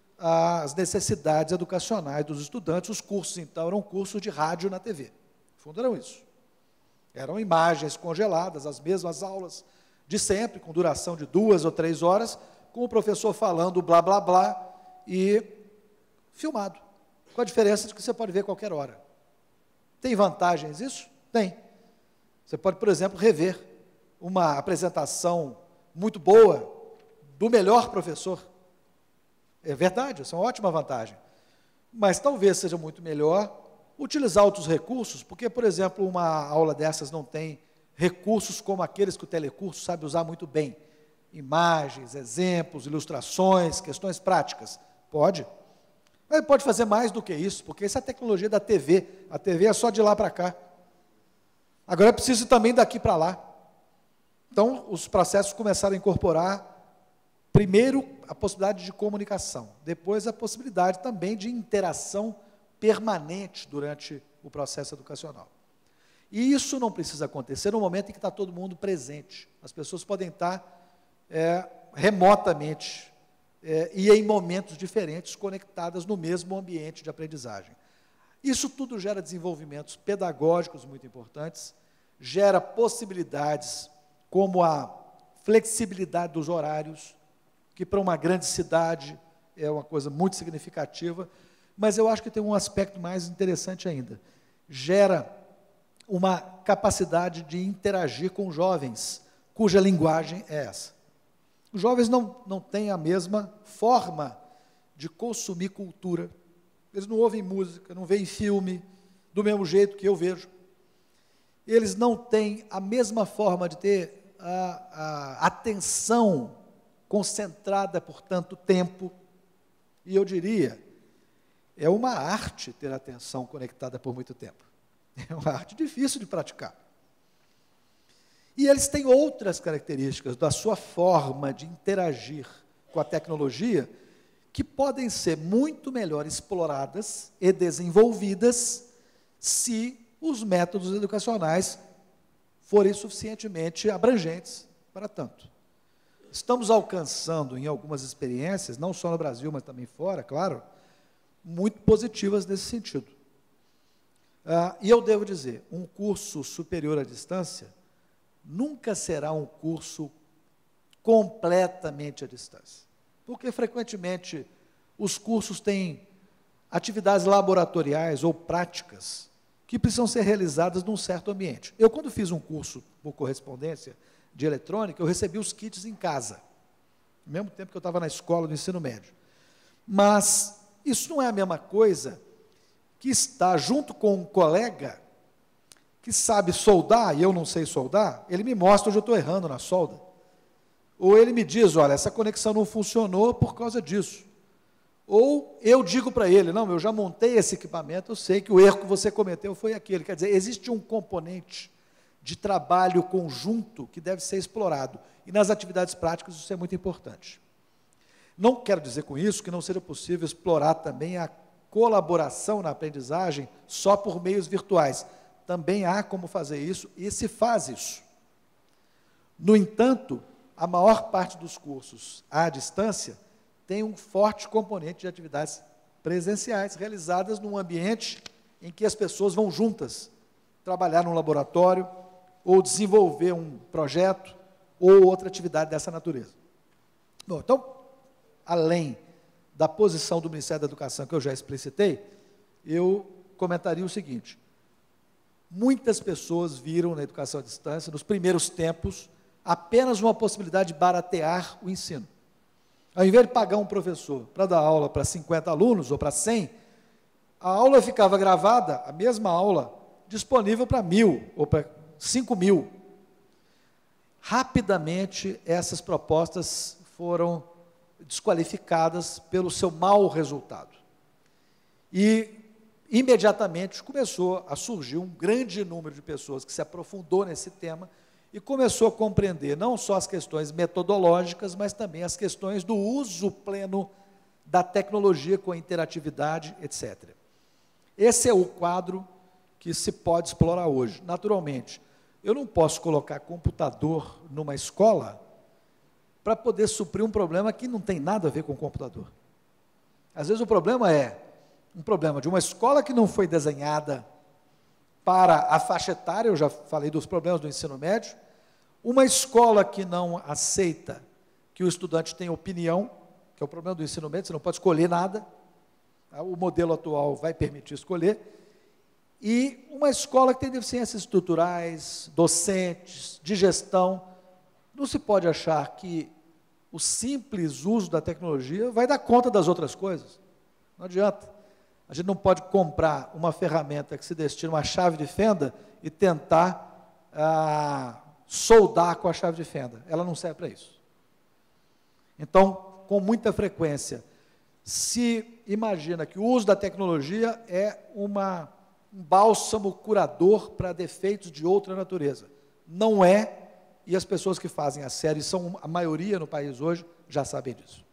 as necessidades educacionais dos estudantes. Os cursos, então, eram cursos de rádio na T V. No fundo, eram isso. Eram imagens congeladas, as mesmas aulas de sempre, com duração de duas ou três horas, com o professor falando blá, blá, blá, e filmado. Com a diferença de que você pode ver a qualquer hora. Tem vantagens isso? Tem. Você pode, por exemplo, rever uma apresentação muito boa do melhor professor. É verdade, essa é uma ótima vantagem. Mas talvez seja muito melhor utilizar outros recursos, porque, por exemplo, uma aula dessas não tem recursos como aqueles que o telecurso sabe usar muito bem. Imagens, exemplos, ilustrações, questões práticas. Pode. Mas ele pode fazer mais do que isso, porque essa é a tecnologia da T V. A T V é só de lá para cá. Agora é preciso também daqui para lá. Então, os processos começaram a incorporar, primeiro, a possibilidade de comunicação, depois a possibilidade também de interação permanente durante o processo educacional. E isso não precisa acontecer no momento em que está todo mundo presente. As pessoas podem estar é, remotamente é, e em momentos diferentes, conectadas no mesmo ambiente de aprendizagem. Isso tudo gera desenvolvimentos pedagógicos muito importantes, gera possibilidades como a flexibilidade dos horários, que para uma grande cidade é uma coisa muito significativa, mas eu acho que tem um aspecto mais interessante ainda. Gera uma capacidade de interagir com jovens, cuja linguagem é essa. Os jovens não, não têm a mesma forma de consumir cultura. Eles não ouvem música, não veem filme, do mesmo jeito que eu vejo. Eles não têm a mesma forma de ter a, a atenção concentrada por tanto tempo. E eu diria, é uma arte ter a atenção conectada por muito tempo. É uma arte difícil de praticar. E eles têm outras características da sua forma de interagir com a tecnologia que podem ser muito melhor exploradas e desenvolvidas se os métodos educacionais forem suficientemente abrangentes para tanto. Estamos alcançando, em algumas experiências, não só no Brasil, mas também fora, claro, muito positivas nesse sentido. Ah, e eu devo dizer, um curso superior à distância nunca será um curso completamente à distância, porque frequentemente os cursos têm atividades laboratoriais ou práticas que precisam ser realizadas num certo ambiente. Eu, quando fiz um curso por correspondência de eletrônica, eu recebi os kits em casa, ao mesmo tempo que eu estava na escola do ensino médio. Mas isso não é a mesma coisa que estar junto com um colega que sabe soldar, e eu não sei soldar, ele me mostra onde eu estou errando na solda. Ou ele me diz, olha, essa conexão não funcionou por causa disso. Ou eu digo para ele, não, eu já montei esse equipamento, eu sei que o erro que você cometeu foi aquele. Quer dizer, existe um componente de trabalho conjunto que deve ser explorado. E nas atividades práticas isso é muito importante. Não quero dizer com isso que não seja possível explorar também a colaboração na aprendizagem só por meios virtuais. Também há como fazer isso e se faz isso. No entanto, a maior parte dos cursos à distância tem um forte componente de atividades presenciais, realizadas num ambiente em que as pessoas vão juntas trabalhar num laboratório ou desenvolver um projeto ou outra atividade dessa natureza. Bom, então, além da posição do Ministério da Educação que eu já explicitei, eu comentaria o seguinte: muitas pessoas viram na educação à distância, nos primeiros tempos, apenas uma possibilidade de baratear o ensino. Ao invés de pagar um professor para dar aula para cinquenta alunos ou para cem, a aula ficava gravada, a mesma aula, disponível para mil ou para cinco mil. Rapidamente, essas propostas foram desqualificadas pelo seu mau resultado. E, imediatamente, começou a surgir um grande número de pessoas que se aprofundou nesse tema e começou a compreender não só as questões metodológicas, mas também as questões do uso pleno da tecnologia com a interatividade, etcétera. Esse é o quadro que se pode explorar hoje. Naturalmente, eu não posso colocar computador numa escola para poder suprir um problema que não tem nada a ver com o computador. Às vezes o problema é um problema de uma escola que não foi desenhada para a faixa etária, eu já falei dos problemas do ensino médio, uma escola que não aceita que o estudante tenha opinião, que é o problema do ensino médio, você não pode escolher nada, o modelo atual vai permitir escolher, e uma escola que tem deficiências estruturais, docentes, de gestão. Não se pode achar que o simples uso da tecnologia vai dar conta das outras coisas. Não adianta. A gente não pode comprar uma ferramenta que se destina a uma chave de fenda e tentar ah, soldar com a chave de fenda. Ela não serve para isso. Então, com muita frequência, se imagina que o uso da tecnologia é uma, um bálsamo curador para defeitos de outra natureza. Não é. E as pessoas que fazem a série, são a maioria no país hoje, já sabem disso.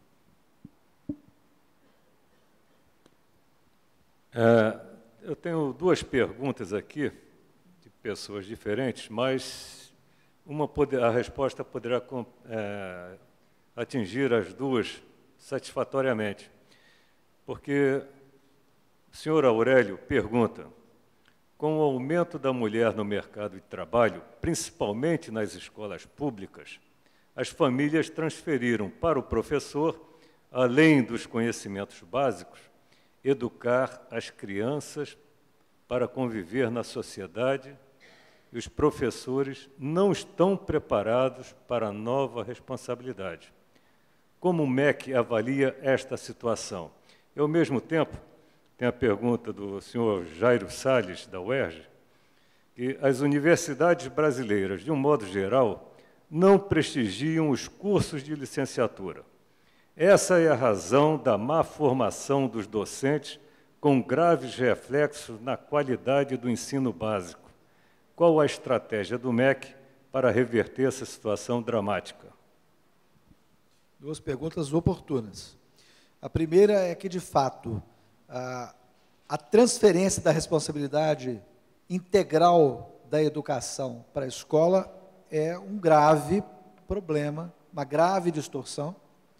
É, eu tenho duas perguntas aqui, de pessoas diferentes, mas uma poder, a resposta poderá é, atingir as duas satisfatoriamente. Porque o senhor Aurélio pergunta: com o aumento da mulher no mercado de trabalho, principalmente nas escolas públicas, as famílias transferiram para o professor, além dos conhecimentos básicos, educar as crianças para conviver na sociedade, e os professores não estão preparados para a nova responsabilidade. Como o M E C avalia esta situação? E, ao mesmo tempo, tem a pergunta do senhor Jairo Salles, da U E R J, que as universidades brasileiras, de um modo geral, não prestigiam os cursos de licenciatura. Essa é a razão da má formação dos docentes, com graves reflexos na qualidade do ensino básico. Qual a estratégia do M E C para reverter essa situação dramática? Duas perguntas oportunas. A primeira é que, de fato, a, a transferência da responsabilidade integral da educação para a escola é um grave problema, uma grave distorção.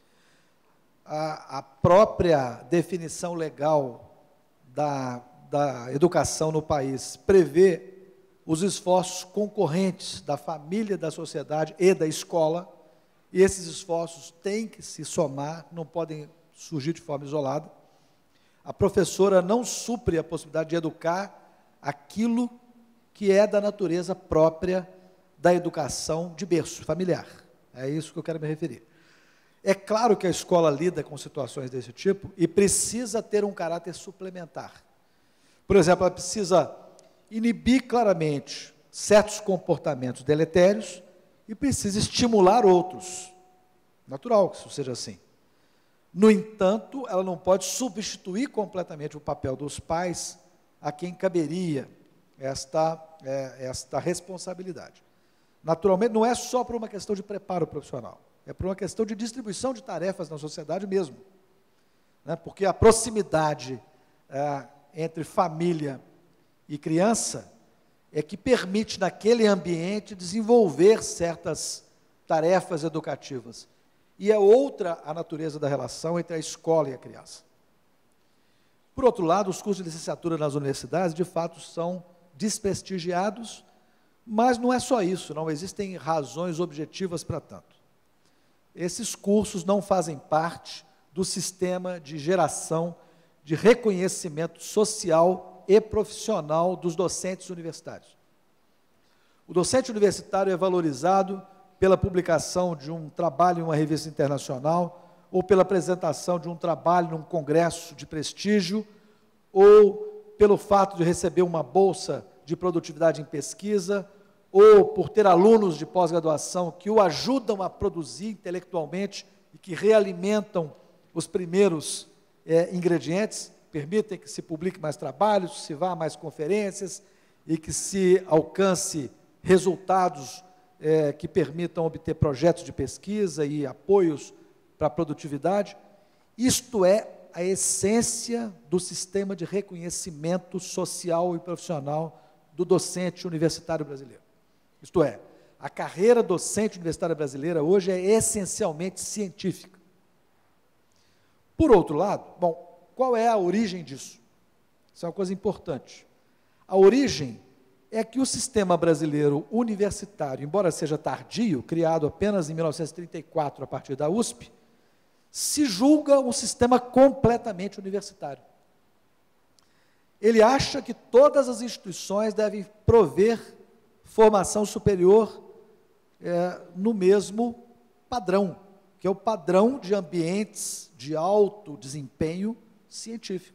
A, a própria definição legal da, da educação no país prevê os esforços concorrentes da família, da sociedade e da escola, e esses esforços têm que se somar, não podem surgir de forma isolada. A professora não supre a possibilidade de educar aquilo que é da natureza própria da educação de berço familiar. É isso que eu quero me referir. É claro que a escola lida com situações desse tipo e precisa ter um caráter suplementar. Por exemplo, ela precisa inibir claramente certos comportamentos deletérios e precisa estimular outros. Natural que isso seja assim. No entanto, ela não pode substituir completamente o papel dos pais a quem caberia esta é, esta responsabilidade. Naturalmente, não é só por uma questão de preparo profissional, é por uma questão de distribuição de tarefas na sociedade mesmo, né? Porque a proximidade é, entre família e criança é que permite, naquele ambiente, desenvolver certas tarefas educativas. E é outra a natureza da relação entre a escola e a criança. Por outro lado, os cursos de licenciatura nas universidades, de fato, são desprestigiados, mas não é só isso, não existem razões objetivas para tanto. Esses cursos não fazem parte do sistema de geração de reconhecimento social e profissional dos docentes universitários. O docente universitário é valorizado pela publicação de um trabalho em uma revista internacional, ou pela apresentação de um trabalho num congresso de prestígio, ou pelo fato de receber uma bolsa de produtividade em pesquisa, ou por ter alunos de pós-graduação que o ajudam a produzir intelectualmente e que realimentam os primeiros é, ingredientes, permitem que se publique mais trabalhos, se vá a mais conferências e que se alcance resultados é, que permitam obter projetos de pesquisa e apoios para a produtividade. Isto é a essência do sistema de reconhecimento social e profissional do docente universitário brasileiro. Isto é, a carreira docente universitária brasileira hoje é essencialmente científica. Por outro lado, bom, qual é a origem disso? Isso é uma coisa importante. A origem é que o sistema brasileiro universitário, embora seja tardio, criado apenas em mil novecentos e trinta e quatro, a partir da U S P, se julga um sistema completamente universitário. Ele acha que todas as instituições devem prover formação superior é, no mesmo padrão, que é o padrão de ambientes de alto desempenho científico.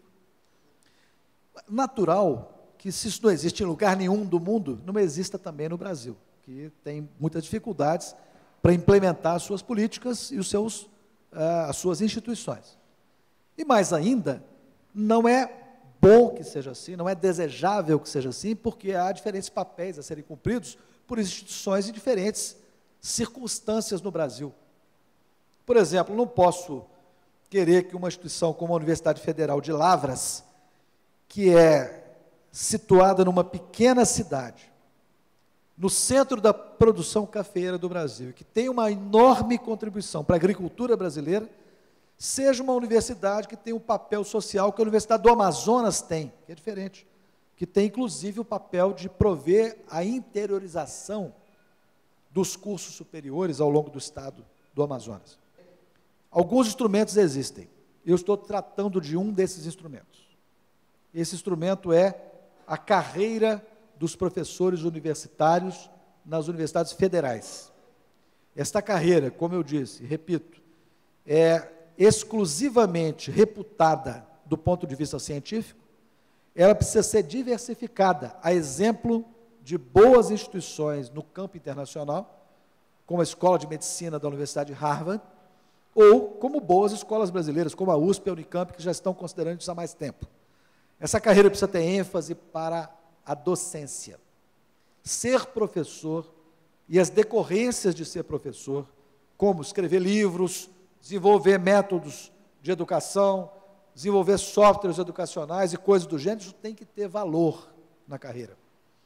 Natural que, se isso não existe em lugar nenhum do mundo, não exista também no Brasil, que tem muitas dificuldades para implementar as suas políticas e os seus, uh, as suas instituições. E mais ainda, não é bom que seja assim, não é desejável que seja assim, porque há diferentes papéis a serem cumpridos por instituições em diferentes circunstâncias no Brasil. Por exemplo, não posso querer que uma instituição como a Universidade Federal de Lavras, que é situada numa pequena cidade, no centro da produção cafeeira do Brasil, que tem uma enorme contribuição para a agricultura brasileira, seja uma universidade que tem um papel social que a Universidade do Amazonas tem, que é diferente, que tem inclusive o papel de prover a interiorização dos cursos superiores ao longo do estado do Amazonas. Alguns instrumentos existem, eu estou tratando de um desses instrumentos. Esse instrumento é a carreira dos professores universitários nas universidades federais. Esta carreira, como eu disse, repito, é exclusivamente reputada do ponto de vista científico, ela precisa ser diversificada, a exemplo de boas instituições no campo internacional, como a Escola de Medicina da Universidade de Harvard, ou como boas escolas brasileiras, como a U S P e a Unicamp, que já estão considerando isso há mais tempo. Essa carreira precisa ter ênfase para a docência. Ser professor e as decorrências de ser professor, como escrever livros, desenvolver métodos de educação, desenvolver softwares educacionais e coisas do gênero, isso tem que ter valor na carreira.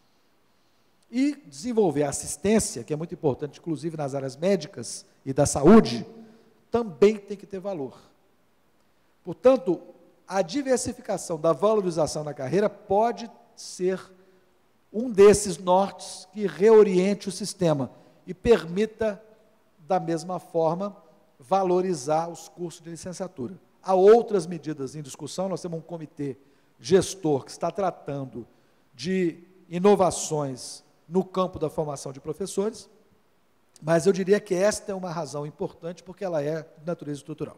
E desenvolver a assistência, que é muito importante, inclusive nas áreas médicas e da saúde, também tem que ter valor. Portanto, a diversificação da valorização na carreira pode ser um desses nortes que reoriente o sistema e permita, da mesma forma, valorizar os cursos de licenciatura. Há outras medidas em discussão, nós temos um comitê gestor que está tratando de inovações no campo da formação de professores, mas eu diria que esta é uma razão importante, porque ela é de natureza estrutural.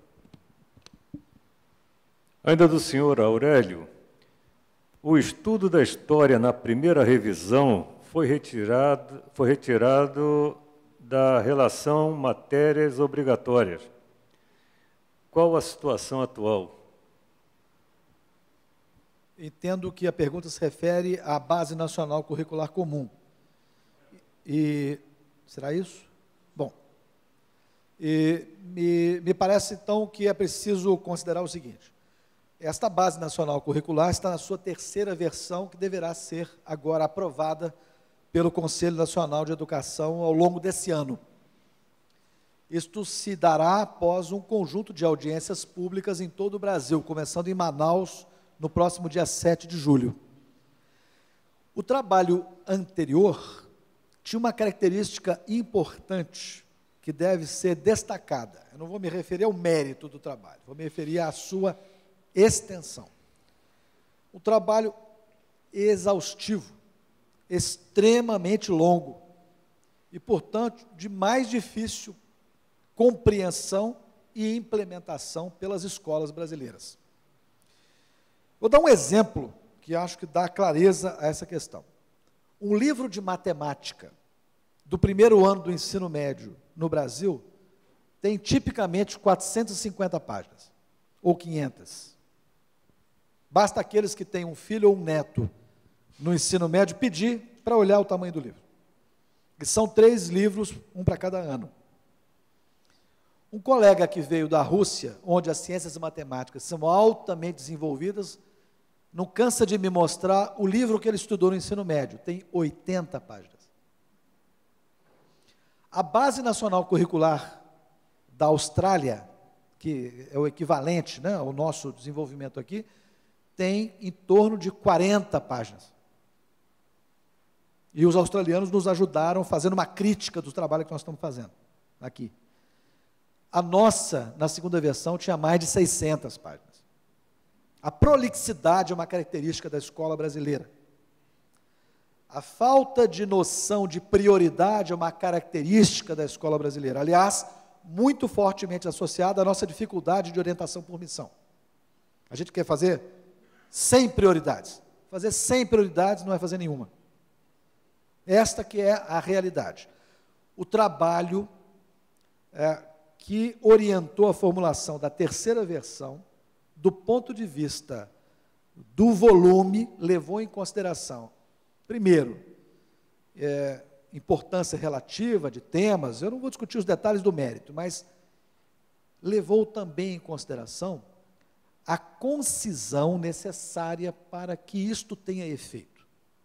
Ainda do senhor Aurélio, o estudo da história na primeira revisão foi retirado, foi retirado da relação matérias obrigatórias. Qual a situação atual? entendo que a pergunta se refere à Base Nacional Curricular Comum. E, será isso? Bom, e, me, me parece, então, que é preciso considerar o seguinte: esta Base Nacional Curricular está na sua terceira versão, que deverá ser agora aprovada pelo Conselho Nacional de Educação ao longo desse ano. Isto se dará após um conjunto de audiências públicas em todo o Brasil, começando em Manaus, no próximo dia sete de julho. O trabalho anterior tinha uma característica importante que deve ser destacada. Eu não vou me referir ao mérito do trabalho, vou me referir à sua extensão. Um trabalho exaustivo, extremamente longo e, portanto, de mais difícil compreensão e implementação pelas escolas brasileiras. Vou dar um exemplo que acho que dá clareza a essa questão. Um livro de matemática do primeiro ano do ensino médio no Brasil tem tipicamente quatrocentas e cinquenta páginas, ou quinhentas. Basta aqueles que têm um filho ou um neto no ensino médio pedir para olhar o tamanho do livro. Que são três livros, um para cada ano. Um colega que veio da Rússia, onde as ciências matemáticas são altamente desenvolvidas, não cansa de me mostrar o livro que ele estudou no ensino médio, tem oitenta páginas. A Base Nacional Curricular da Austrália, que é o equivalente, né, ao nosso desenvolvimento aqui, tem em torno de quarenta páginas. E os australianos nos ajudaram fazendo uma crítica do trabalho que nós estamos fazendo aqui. A nossa, na segunda versão, tinha mais de seiscentas páginas. A prolixidade é uma característica da escola brasileira. A falta de noção de prioridade é uma característica da escola brasileira. Aliás, muito fortemente associada à nossa dificuldade de orientação por missão. A gente quer fazer cem prioridades. Fazer cem prioridades não é fazer nenhuma. Esta que é a realidade. O trabalho é, que orientou a formulação da terceira versão, do ponto de vista do volume, levou em consideração, primeiro, é, importância relativa de temas, eu não vou discutir os detalhes do mérito, mas levou também em consideração a concisão necessária para que isto tenha efeito.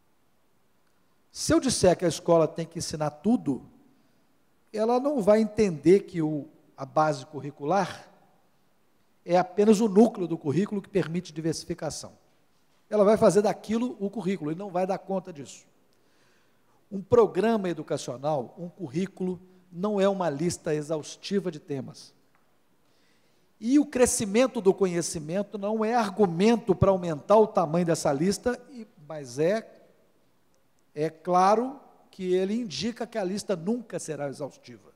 Se eu disser que a escola tem que ensinar tudo, ela não vai entender que o, a base curricular é apenas o núcleo do currículo que permite diversificação. Ela vai fazer daquilo o currículo e não vai dar conta disso. Um programa educacional, um currículo, não é uma lista exaustiva de temas. E o crescimento do conhecimento não é argumento para aumentar o tamanho dessa lista, mas é, é claro que ele indica que a lista nunca será exaustiva.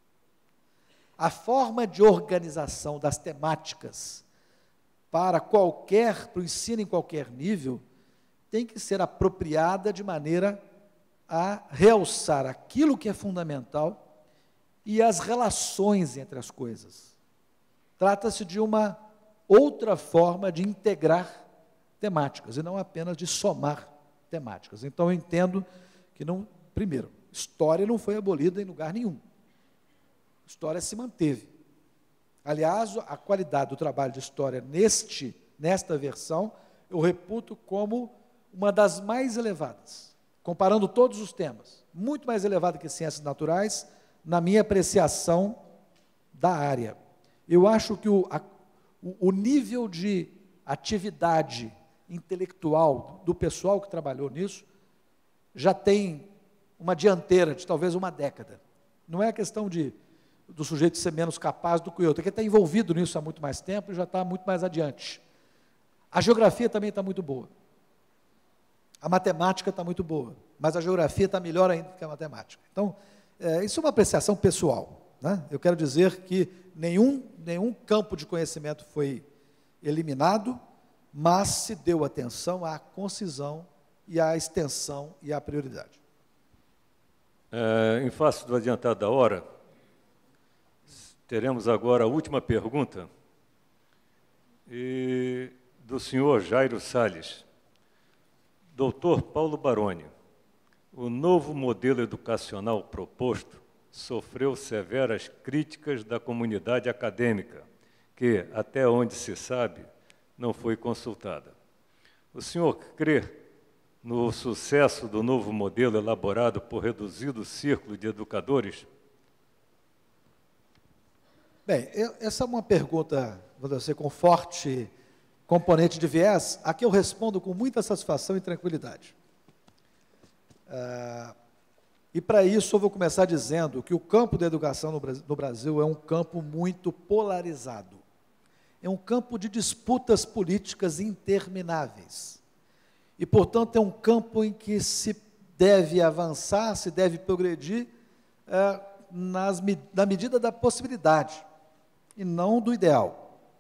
A forma de organização das temáticas para qualquer, para o ensino em qualquer nível, tem que ser apropriada de maneira a realçar aquilo que é fundamental e as relações entre as coisas. Trata-se de uma outra forma de integrar temáticas, e não apenas de somar temáticas. Então, eu entendo que, não, primeiro, história não foi abolida em lugar nenhum. História se manteve. Aliás, a qualidade do trabalho de história neste, nesta versão, eu reputo como uma das mais elevadas, comparando todos os temas, muito mais elevada que ciências naturais, na minha apreciação da área. Eu acho que o, a, o nível de atividade intelectual do pessoal que trabalhou nisso já tem uma dianteira de talvez uma década. Não é a questão de do sujeito ser menos capaz do que o outro, porque está envolvido nisso há muito mais tempo e já está muito mais adiante. A geografia também está muito boa. A matemática está muito boa, mas a geografia está melhor ainda que a matemática. Então, é, isso é uma apreciação pessoal, né? Eu quero dizer que nenhum, nenhum campo de conhecimento foi eliminado, mas se deu atenção à concisão e à extensão e à prioridade. É, em face do adiantado da hora, teremos agora a última pergunta, e do senhor Jairo Salles. doutor Paulo Baroni, o novo modelo educacional proposto sofreu severas críticas da comunidade acadêmica, que, até onde se sabe, não foi consultada. O senhor crê no sucesso do novo modelo elaborado por reduzido círculo de educadores? Bem, eu, essa é uma pergunta, vou dizer, com forte componente de viés, a que eu respondo com muita satisfação e tranquilidade. Ah, e, para isso, eu vou começar dizendo que o campo da educação no Brasil, no Brasil é um campo muito polarizado. É um campo de disputas políticas intermináveis. E, portanto, é um campo em que se deve avançar, se deve progredir é, nas, na medida da possibilidade, e não do ideal.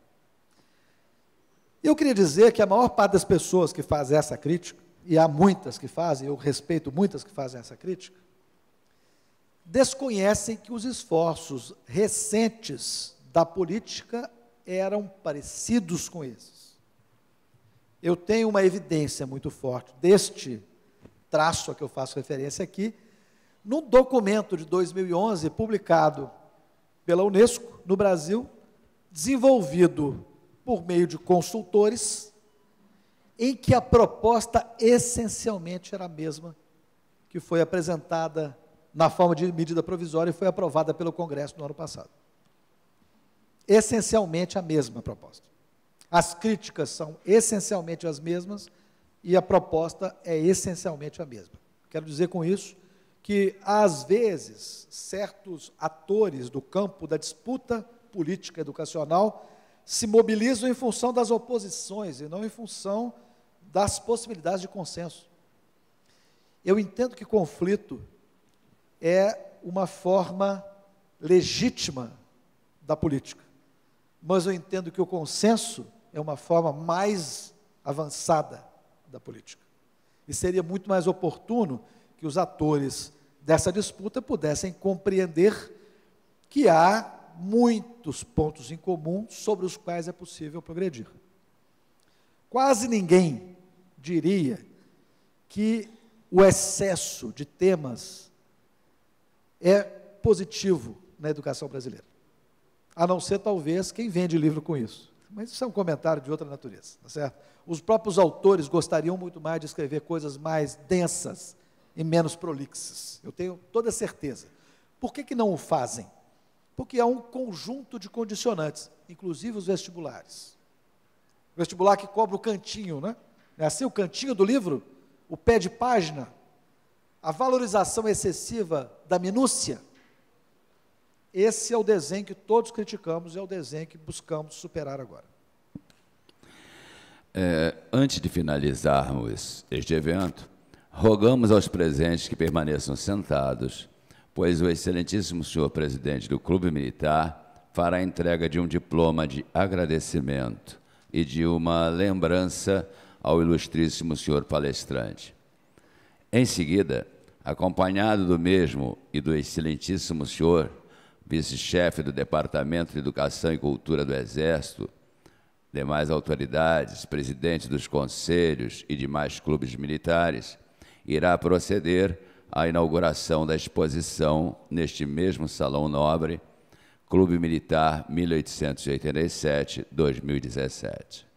Eu queria dizer que a maior parte das pessoas que fazem essa crítica, e há muitas que fazem, eu respeito muitas que fazem essa crítica, desconhecem que os esforços recentes da política eram parecidos com esses. Eu tenho uma evidência muito forte deste traço a que eu faço referência aqui, num documento de dois mil e onze, publicado pela Unesco, no Brasil, desenvolvido por meio de consultores, em que a proposta essencialmente era a mesma que foi apresentada na forma de medida provisória e foi aprovada pelo Congresso no ano passado. Essencialmente a mesma proposta. As críticas são essencialmente as mesmas e a proposta é essencialmente a mesma. Quero dizer com isso que, às vezes, certos atores do campo da disputa política educacional se mobilizam em função das oposições e não em função das possibilidades de consenso. Eu entendo que conflito é uma forma legítima da política, mas eu entendo que o consenso é uma forma mais avançada da política. E seria muito mais oportuno que os atores dessa disputa pudessem compreender que há muitos pontos em comum sobre os quais é possível progredir. Quase ninguém diria que o excesso de temas é positivo na educação brasileira, a não ser, talvez, quem vende livro com isso. Mas isso é um comentário de outra natureza, tá certo? Os próprios autores gostariam muito mais de escrever coisas mais densas e menos prolixas. Eu tenho toda certeza. Por que que não o fazem? Porque há um conjunto de condicionantes, inclusive os vestibulares. O vestibular que cobra o cantinho, né? É assim, o cantinho do livro, o pé de página, a valorização excessiva da minúcia. Esse é o desenho que todos criticamos e é o desenho que buscamos superar agora. É, antes de finalizarmos este evento, rogamos aos presentes que permaneçam sentados, pois o excelentíssimo senhor presidente do Clube Militar fará a entrega de um diploma de agradecimento e de uma lembrança ao ilustríssimo senhor palestrante. Em seguida, acompanhado do mesmo e do excelentíssimo senhor vice-chefe do Departamento de Educação e Cultura do Exército, demais autoridades, presidentes dos conselhos e demais clubes militares, irá proceder à inauguração da exposição neste mesmo Salão Nobre, Clube Militar mil oitocentos e oitenta e sete a dois mil e dezessete.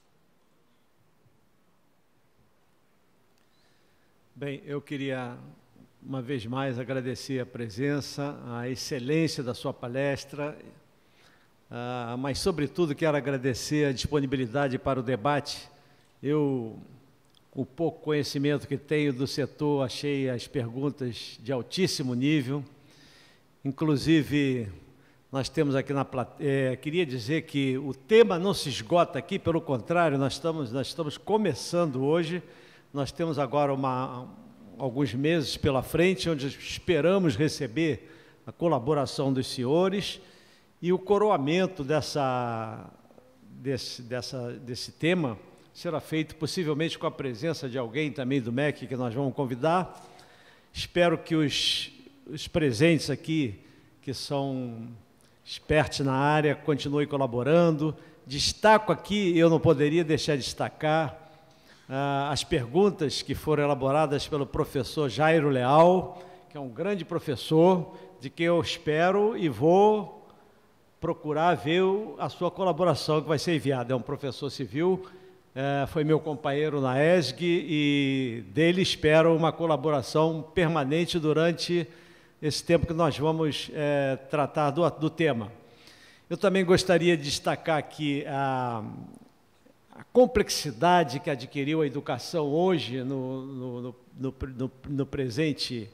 Bem, eu queria, uma vez mais, agradecer a presença, a excelência da sua palestra, uh, mas, sobretudo, quero agradecer a disponibilidade para o debate. Eu, com o pouco conhecimento que tenho do setor, achei as perguntas de altíssimo nível. Inclusive, nós temos aqui na plateia, é, queria dizer que o tema não se esgota aqui, pelo contrário, nós estamos, nós estamos começando hoje. Nós temos agora uma, alguns meses pela frente, onde esperamos receber a colaboração dos senhores e o coroamento dessa, desse, dessa, desse tema será feito possivelmente com a presença de alguém também do M E C que nós vamos convidar. Espero que os, os presentes aqui, que são expertos na área, continuem colaborando. Destaco aqui, eu não poderia deixar de destacar, ah, as perguntas que foram elaboradas pelo professor Jairo Leal, que é um grande professor, de que eu espero e vou procurar ver a sua colaboração que vai ser enviada. É um professor civil, é, foi meu companheiro na E S G e dele espero uma colaboração permanente durante esse tempo que nós vamos é, tratar do, do tema. Eu também gostaria de destacar aqui a, a complexidade que adquiriu a educação hoje no, no, no, no, no, no presente,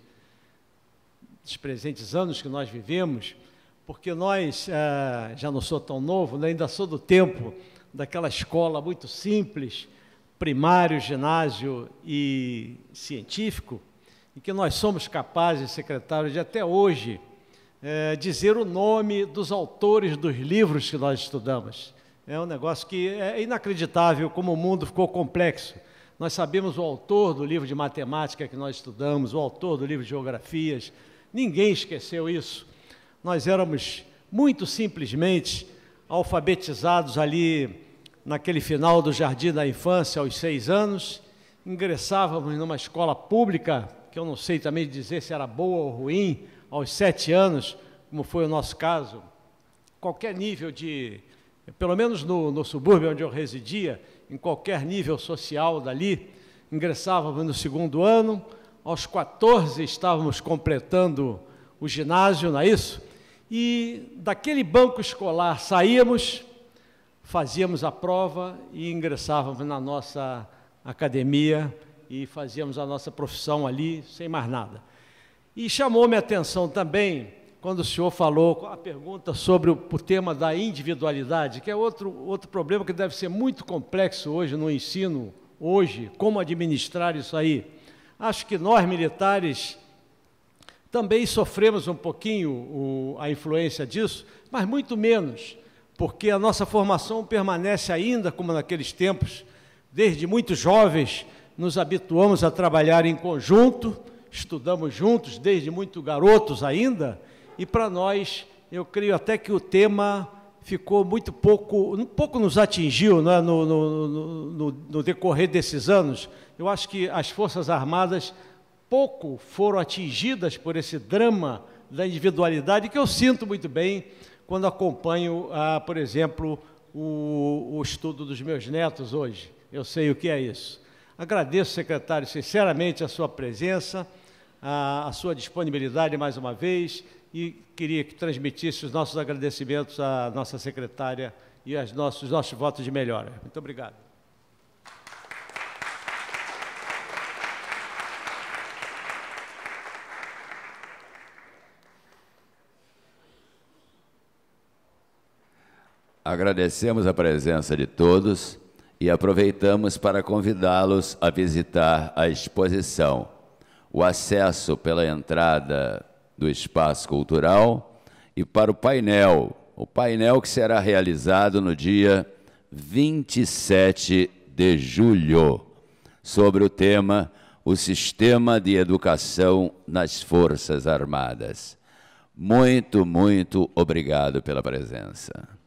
nos presentes anos que nós vivemos, porque nós, eh, já não sou tão novo, né, ainda sou do tempo daquela escola muito simples, primário, ginásio e científico, em que nós somos capazes, secretário, de até hoje eh, dizer o nome dos autores dos livros que nós estudamos. É um negócio que é inacreditável como o mundo ficou complexo. Nós sabemos o autor do livro de matemática que nós estudamos, o autor do livro de geografias, ninguém esqueceu isso. Nós éramos muito simplesmente alfabetizados ali naquele final do jardim da infância, aos seis anos, ingressávamos numa escola pública, que eu não sei também dizer se era boa ou ruim, aos sete anos, como foi o nosso caso, qualquer nível de, pelo menos no, no subúrbio onde eu residia, em qualquer nível social dali, ingressávamos no segundo ano, aos quatorze estávamos completando o ginásio, não é isso? E daquele banco escolar saíamos, fazíamos a prova e ingressávamos na nossa academia e fazíamos a nossa profissão ali, sem mais nada. E chamou minha atenção também, quando o senhor falou a pergunta sobre o, o tema da individualidade, que é outro, outro problema que deve ser muito complexo hoje no ensino, hoje, como administrar isso aí. Acho que nós, militares, também sofremos um pouquinho o, a influência disso, mas muito menos, porque a nossa formação permanece ainda como naqueles tempos. Desde muito jovens nos habituamos a trabalhar em conjunto, estudamos juntos desde muito garotos ainda, e para nós, eu creio até que o tema ficou muito pouco, um pouco nos atingiu, né, no, no, no, no decorrer desses anos. Eu acho que as Forças Armadas pouco foram atingidas por esse drama da individualidade, que eu sinto muito bem quando acompanho, ah, por exemplo, o, o estudo dos meus netos hoje. Eu sei o que é isso. Agradeço, secretário, sinceramente a sua presença, a, a sua disponibilidade mais uma vez, e queria que transmitisse os nossos agradecimentos à nossa secretária e aos nossos, os nossos votos de melhora. Muito obrigado. Agradecemos a presença de todos e aproveitamos para convidá-los a visitar a exposição. O acesso pela entrada do espaço cultural e para o painel, o painel que será realizado no dia vinte e sete de julho, sobre o tema O Sistema de Educação nas Forças Armadas. Muito, muito obrigado pela presença.